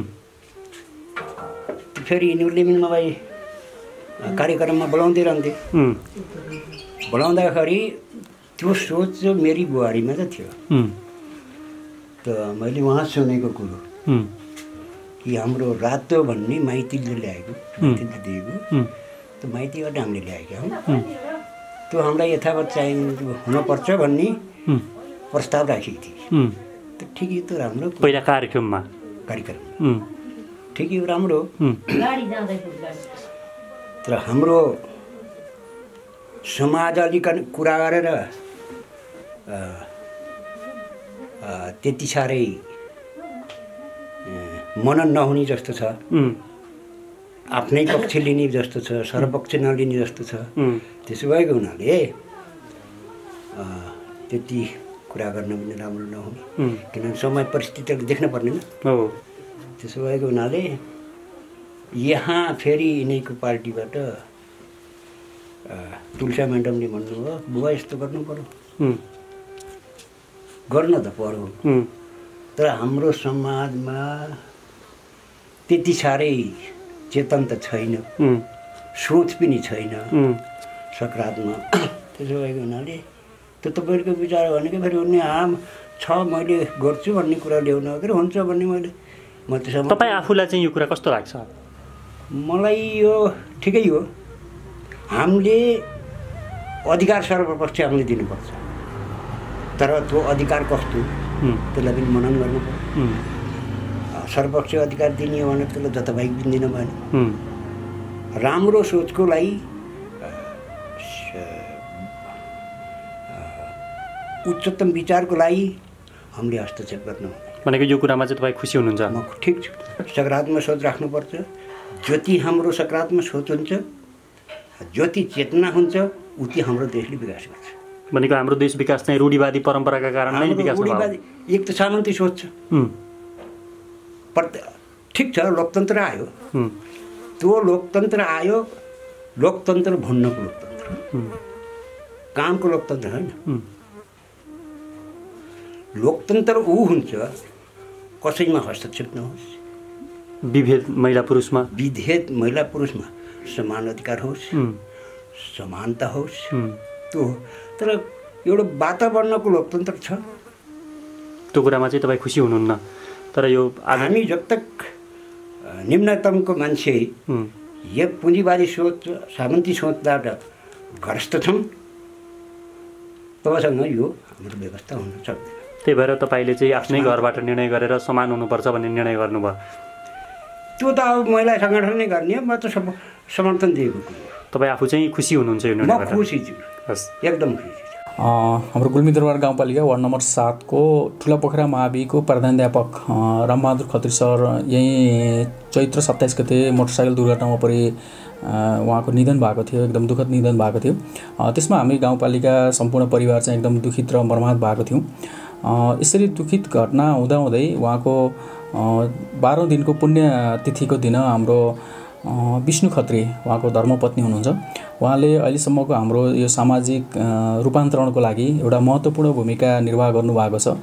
फेरि यिनीहरूले पनि मलाई कार्यक्रममा बोलाउँदै रहन्थे। बोलाउँदाखेरि त्यो सोच चाहिँ मेरी बुहारीमा त थियो। त मैले उहाँ सुनेको कुरो कि हाम्रो रातो भन्ने माइतीले ल्याएको, माइतीले दिएको, त्यो माइतीबाट हामीले ल्याएका हौँ। त्यो हामीलाई यथावत चाहिने हुनपर्छ भन्ने प्रस्ताव राखेको थिएँ। त ठिकै त राम्रो पहिला कार्यक्रम ठिकै हो, राम्रो। तर हाम्रो समाज अलिकति कुरा गरेर त्यति साह्रै मनन नहुने जस्तो छ। आफ्नै पक्ष लिने जस्तो छ, सर्वपक्ष नलिने जस्तो छ। त्यसो भएको हुनाले त्यति कुरा गर्न पनि राम्रो नहुने, किनभने समय परिस्थितिहरू देख्न पर्ने न। त्यसो भएको हुनाले यहाँ फेरि यिनीको पार्टीबाट तुलसा म्याडमले भन्नुभयो बुबा यस्तो गर्नु पर्यो गर्न त पर्यो तर हाम्रो समाजमा त्यति साह्रै चेतन त छैन सोच पनि छैन सकारात्मक त्यसो भएको हुनाले त्यो तपाईँहरूको विचार भनेको फेरि उनी मैले गर्छु भन्ने कुरा ल्याउनु हो कि हुन्छ भन्ने म त्यसमा तपाईँ आफूलाई चाहिँ यो कुरा कस्तो लाग्छ मलाई यो ठिकै हो हामीले अधिकार सर्वपक्ष हामीले दिनुपर्छ तर त्यो अधिकार कस्तो त्यसलाई पनि मनन गर्नु पर्यो सर्वपक्ष अधिकार दिने हो भने त्यसलाई जताभाइ दिँदैन भएन राम्रो सोचको लागि उच्चतम विचारको लागि हामीले हस्तक्षेप गर्नु भनेको यो कुरामा चाहिँ तपाईँ खुसी हुनुहुन्छ म ठिक छु सकारात्मक सोच राख्नुपर्छ जति हाम्रो सकारात्मक सोच हुन्छ जति चेतना हुन्छ उति हाम्रो देशले विकास गर्छ भनेको हाम्रो देश विकास चाहिँ रूढिवादी परम्पराका कारण नै विकास रूढिवादी एक त सामन्ती सोच छ ठिक छ लोकतन्त्र आयो त्यो लोकतन्त्र आयो लोकतन्त्र भन्नको लोकतन्त्र कामको लोकतन्त्र होइन लोकतन्त्र ऊ हुन्छ कसैमा हस्तक्षेप नहोस् विभेद महिला पुरुषमा समान अधिकार होस् समानता होस् त्यो तर एउटा वातावरणको लोकतन्त्र छ त्यो कुरामा चाहिँ तपाईँ खुसी हुनुहुन्न तर यो हामी जब तक निम्नतमको मान्छे यो पुँजीवादी सोच सामन्ती सोचबाट ग्रस्त छौँ तबसँग यो हाम्रो व्यवस्था हुन सक्दैन त्यही भएर तपाईँले चाहिँ आफ्नै घरबाट निर्णय गरेर समान हुनुपर्छ भन्ने निर्णय गर्नुभयो त्यो त अब महिला सङ्गठनले गर्ने म त समर्थन दिएको तपाईँ आफू चाहिँ खुसी हुनुहुन्छ यो निर्णयबाट म खुसी छु एकदम खुसी छु हाम्रो गुल्मी दरबार गाउँपालिका वार्ड नम्बर 7 को ठुला पोखरा महाविको प्रधानाध्यापक रामबहादुर खत्री सर यही चैत्र 27 गते मोटरसाइकल दुर्घटनामा परि उहाँको निधन भएको थियो एकदम दुःखद निधन भएको थियो त्यसमा हामी गाउँपालिका सम्पूर्ण परिवार चाहिँ एकदम दुखित र मर्माहत भएको थियौँ यसरी दुखित घटना हुँदाहुँदै उहाँको 12औं दिनको पुण्यतिथिको दिन हाम्रो विष्णु खत्री उहाँको धर्मपत्नी हुनुहुन्छ उहाँले अहिलेसम्मको हाम्रो यो सामाजिक रूपान्तरणको लागि एउटा महत्त्वपूर्ण भूमिका निर्वाह गर्नुभएको छ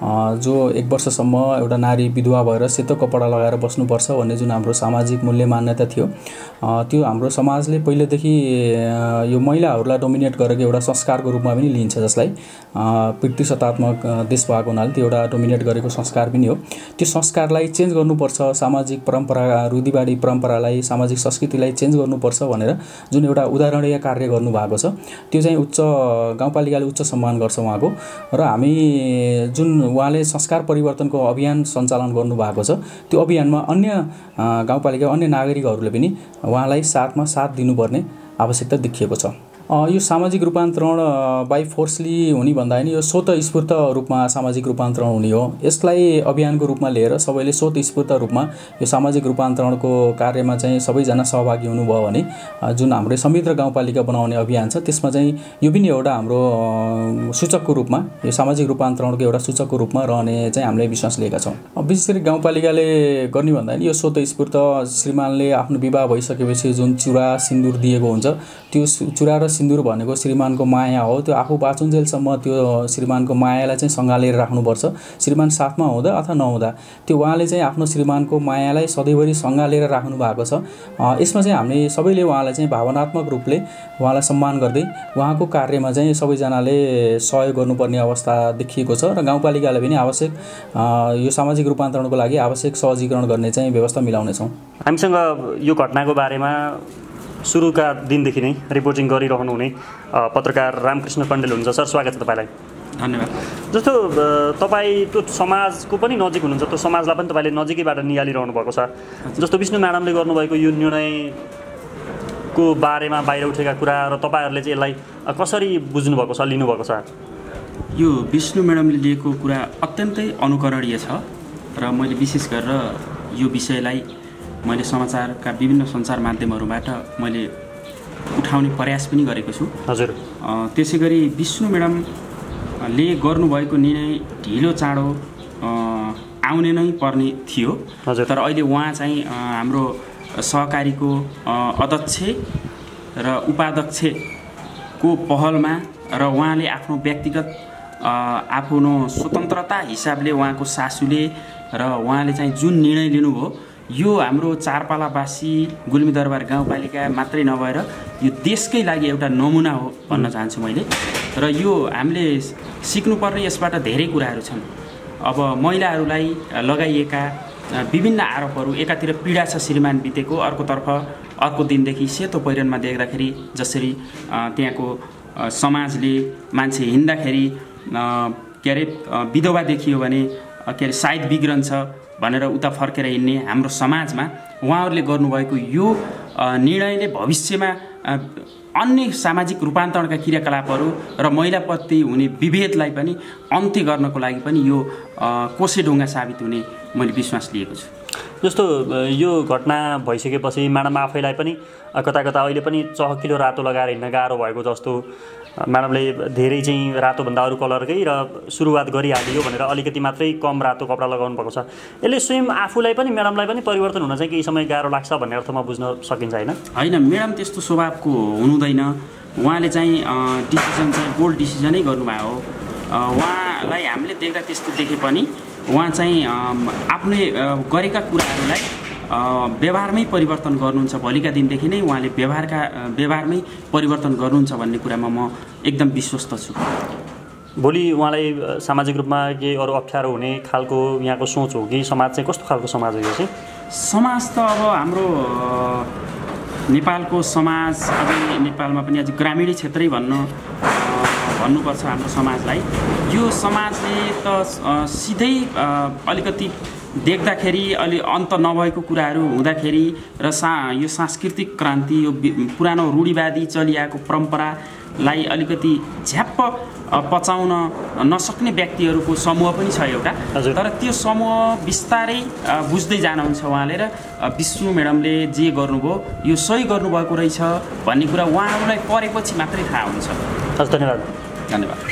जो 1 वर्षसम्म एउटा नारी विधवा भएर सेतो कपडा लगाएर बस्नुपर्छ भन्ने जुन हाम्रो सामाजिक मूल्य मान्यता थियो त्यो हाम्रो समाजले पहिलेदेखि यो महिलाहरूलाई डोमिनेट गरेको एउटा संस्कारको रूपमा पनि लिन्छ जसलाई पितृसत्तात्मक देश भएको हुनाले त्यो एउटा डोमिनेट गरेको संस्कार पनि हो त्यो संस्कारलाई चेन्ज गर्नुपर्छ सामाजिक परम्परा रूढिवादी परम्परालाई सामाजिक संस्कृतिलाई चेन्ज गर्नुपर्छ भनेर जुन एउटा उदाहरणीय कार्य गर्नुभएको छ त्यो चाहिँ उच्च गाउँपालिकाले उच्च सम्मान गर्छ उहाँको र हामी जुन उहाँले संस्कार परिवर्तनको अभियान सञ्चालन गर्नुभएको छ त्यो अभियानमा अन्य गाउँपालिका अन्य नागरिकहरूले पनि उहाँलाई साथमा साथ दिनुपर्ने आवश्यकता देखिएको छ यो सामाजिक रूपान्तरण बाई फोर्सली हुने भन्दा हैन यो स्वतस्फूर्त रूपमा सामाजिक रूपान्तरण हुने हो यसलाई अभियानको रूपमा लिएर सबैले स्वतस्फूर्त रूपमा यो सामाजिक रूपान्तरणको कार्यमा चाहिँ सबैजना सहभागी हुनुभयो भने जुन हाम्रो समृद्ध गाउँपालिका बनाउने अभियान छ त्यसमा चाहिँ यो पनि एउटा हाम्रो सूचकको रूपमा यो सामाजिक रूपान्तरणको एउटा सूचकको रूपमा रहने चाहिँ हामीले विश्वास लिएका छौँ विशेष गरी गाउँपालिकाले गर्ने भन्दा नि यो स्वतस्फूर्त श्रीमानले आफ्नो विवाह भइसकेपछि जुन चुरा सिन्दुर दिएको हुन्छ त्यो चुरा र सिन्दुर भनेको श्रीमानको माया हो त्यो आफू बाँचुन्जेलसम्म त्यो श्रीमानको मायालाई चाहिँ सँगालेर राख्नुपर्छ श्रीमान साथमा हुँदा अथवा नहुँदा त्यो उहाँले चाहिँ आफ्नो श्रीमानको मायालाई सधैँभरि सँगालेर राख्नु भएको छ यसमा चाहिँ हामीले सबैले उहाँलाई चाहिँ भावनात्मक रूपले उहाँलाई सम्मान गर्दै उहाँको कार्यमा चाहिँ सबैजनाले सहयोग गर्नुपर्ने अवस्था देखिएको छ र गाउँपालिकाले पनि आवश्यक यो सामाजिक रूपान्तरणको लागि आवश्यक सहजीकरण गर्ने चाहिँ व्यवस्था मिलाउनेछौँ हामीसँग यो घटनाको बारेमा सुरुका दिनदेखि नै रिपोर्टिङ गरिरहनुहुने पत्रकार रामकृष्ण कण्डेल हुनुहुन्छ सर स्वागत छ तपाईँलाई धन्यवाद जस्तो तपाईँ त्यो समाजको पनि नजिक हुनुहुन्छ त्यो समाजलाई पनि तपाईँले नजिकैबाट निहालिरहनु भएको छ जस्तो विष्णु म्याडमले गर्नुभएको यो निर्णयको बारेमा बाहिर उठेका कुरा र तपाईँहरूले चाहिँ यसलाई कसरी बुझ्नुभएको छ लिनुभएको छ यो विष्णु म्याडमले लिएको कुरा अत्यन्तै अनुकरणीय छ र मैले विशेष गरेर यो विषयलाई मैले समाचारका विभिन्न सञ्चार माध्यमहरूबाट मैले उठाउने प्रयास पनि गरेको छु हजुर त्यसै गरी विष्णु म्याडमले गर्नुभएको निर्णय ढिलो चाँडो आउने नै पर्ने थियो। तर अहिले उहाँ चाहिँ हाम्रो सहकारीको अध्यक्ष र उपाध्यक्षको पहलमा र उहाँले आफ्नो व्यक्तिगत आफ्नो स्वतन्त्रता हिसाबले उहाँको सासूले र उहाँले चाहिँ जुन निर्णय लिनुभयो यो हाम्रो चारपालावासी गुल्मी दरबार गाउँपालिका मात्रै नभएर यो देशकै लागि एउटा नमुना हो भन्न चाहन्छु मैले। र यो हामीले सिक्नुपर्ने यसबाट धेरै कुराहरू छन्। अब महिलाहरूलाई लगाइएका विभिन्न आरोपहरू, एकातिर पीडा छ श्रीमान बितेको, अर्कोतर्फ अर्को दिनदेखि सेतो पहिरनमा देख्दाखेरि जसरी त्यहाँको समाजले मान्छे हिँड्दाखेरि के अरे विधवा देखियो भने के अरे सायद बिग्रन्छ भनेर उता फर्केर हिँड्ने हाम्रो समाजमा उहाँहरूले गर्नुभएको यो निर्णयले भविष्यमा अन्य सामाजिक रूपान्तरणका क्रियाकलापहरू र महिलाप्रति हुने विभेदलाई पनि अन्त्य गर्नको लागि पनि यो कोसेढुङ्गा साबित हुने मैले विश्वास लिएको छु। जस्तो यो घटना भइसकेपछि म्याडम आफैलाई पनि कता कता अहिले पनि चहकिलो रातो लगाएर हिँड्न गाह्रो भएको जस्तो, म्याडमले धेरै चाहिँ रातोभन्दा अरू कलरकै र सुरुवात गरिहालियो भनेर अलिकति मात्रै कम रातो कपडा लगाउनु भएको छ। यसले स्वयं आफूलाई पनि म्याडमलाई पनि परिवर्तन हुन चाहिँ केही समय गाह्रो लाग्छ भन्ने अर्थमा बुझ्न सकिन्छ होइन? होइन, म्याडम त्यस्तो स्वभावको हुनुहुँदैन। उहाँले चाहिँ डिसिजन चाहिँ बोल्ड डिसिजनै गर्नुभयो हो। उहाँलाई हामीले देख्दा त्यस्तो देखे पनि उहाँ चाहिँ आफूले गरेका कुराहरूलाई व्यवहारमै परिवर्तन गर्नुहुन्छ। भोलिका दिनदेखि नै उहाँले व्यवहारमै परिवर्तन गर्नुहुन्छ भन्ने कुरामा म एकदम विश्वस्त छु। भोलि उहाँलाई सामाजिक रूपमा केही अरू अप्ठ्यारो हुने खालको यहाँको सोच हो कि समाज चाहिँ कस्तो खालको समाज हो यो चाहिँ? समाज त अब हाम्रो नेपालको समाज, अब नेपालमा पनि अझ ग्रामीण क्षेत्रै भन्नुपर्छ हाम्रो समाजलाई। यो समाजले त सिधै अलिकति देख्दाखेरि अलि अन्त नभएको कुराहरू हुँदाखेरि र यो सांस्कृतिक क्रान्ति, यो पुरानो रूढिवादी चलिआएको परम्परालाई अलिकति झ्याप्प पचाउन नसक्ने व्यक्तिहरूको समूह पनि छ एउटा। तर त्यो समूह बिस्तारै बुझ्दै जानुहुन्छ उहाँले, र विष्णु म्याडमले जे गर्नुभयो यो सही गर्नुभएको रहेछ भन्ने कुरा उहाँहरूलाई परेपछि मात्रै थाहा हुन्छ। धन्यवाद। धन्यवाद।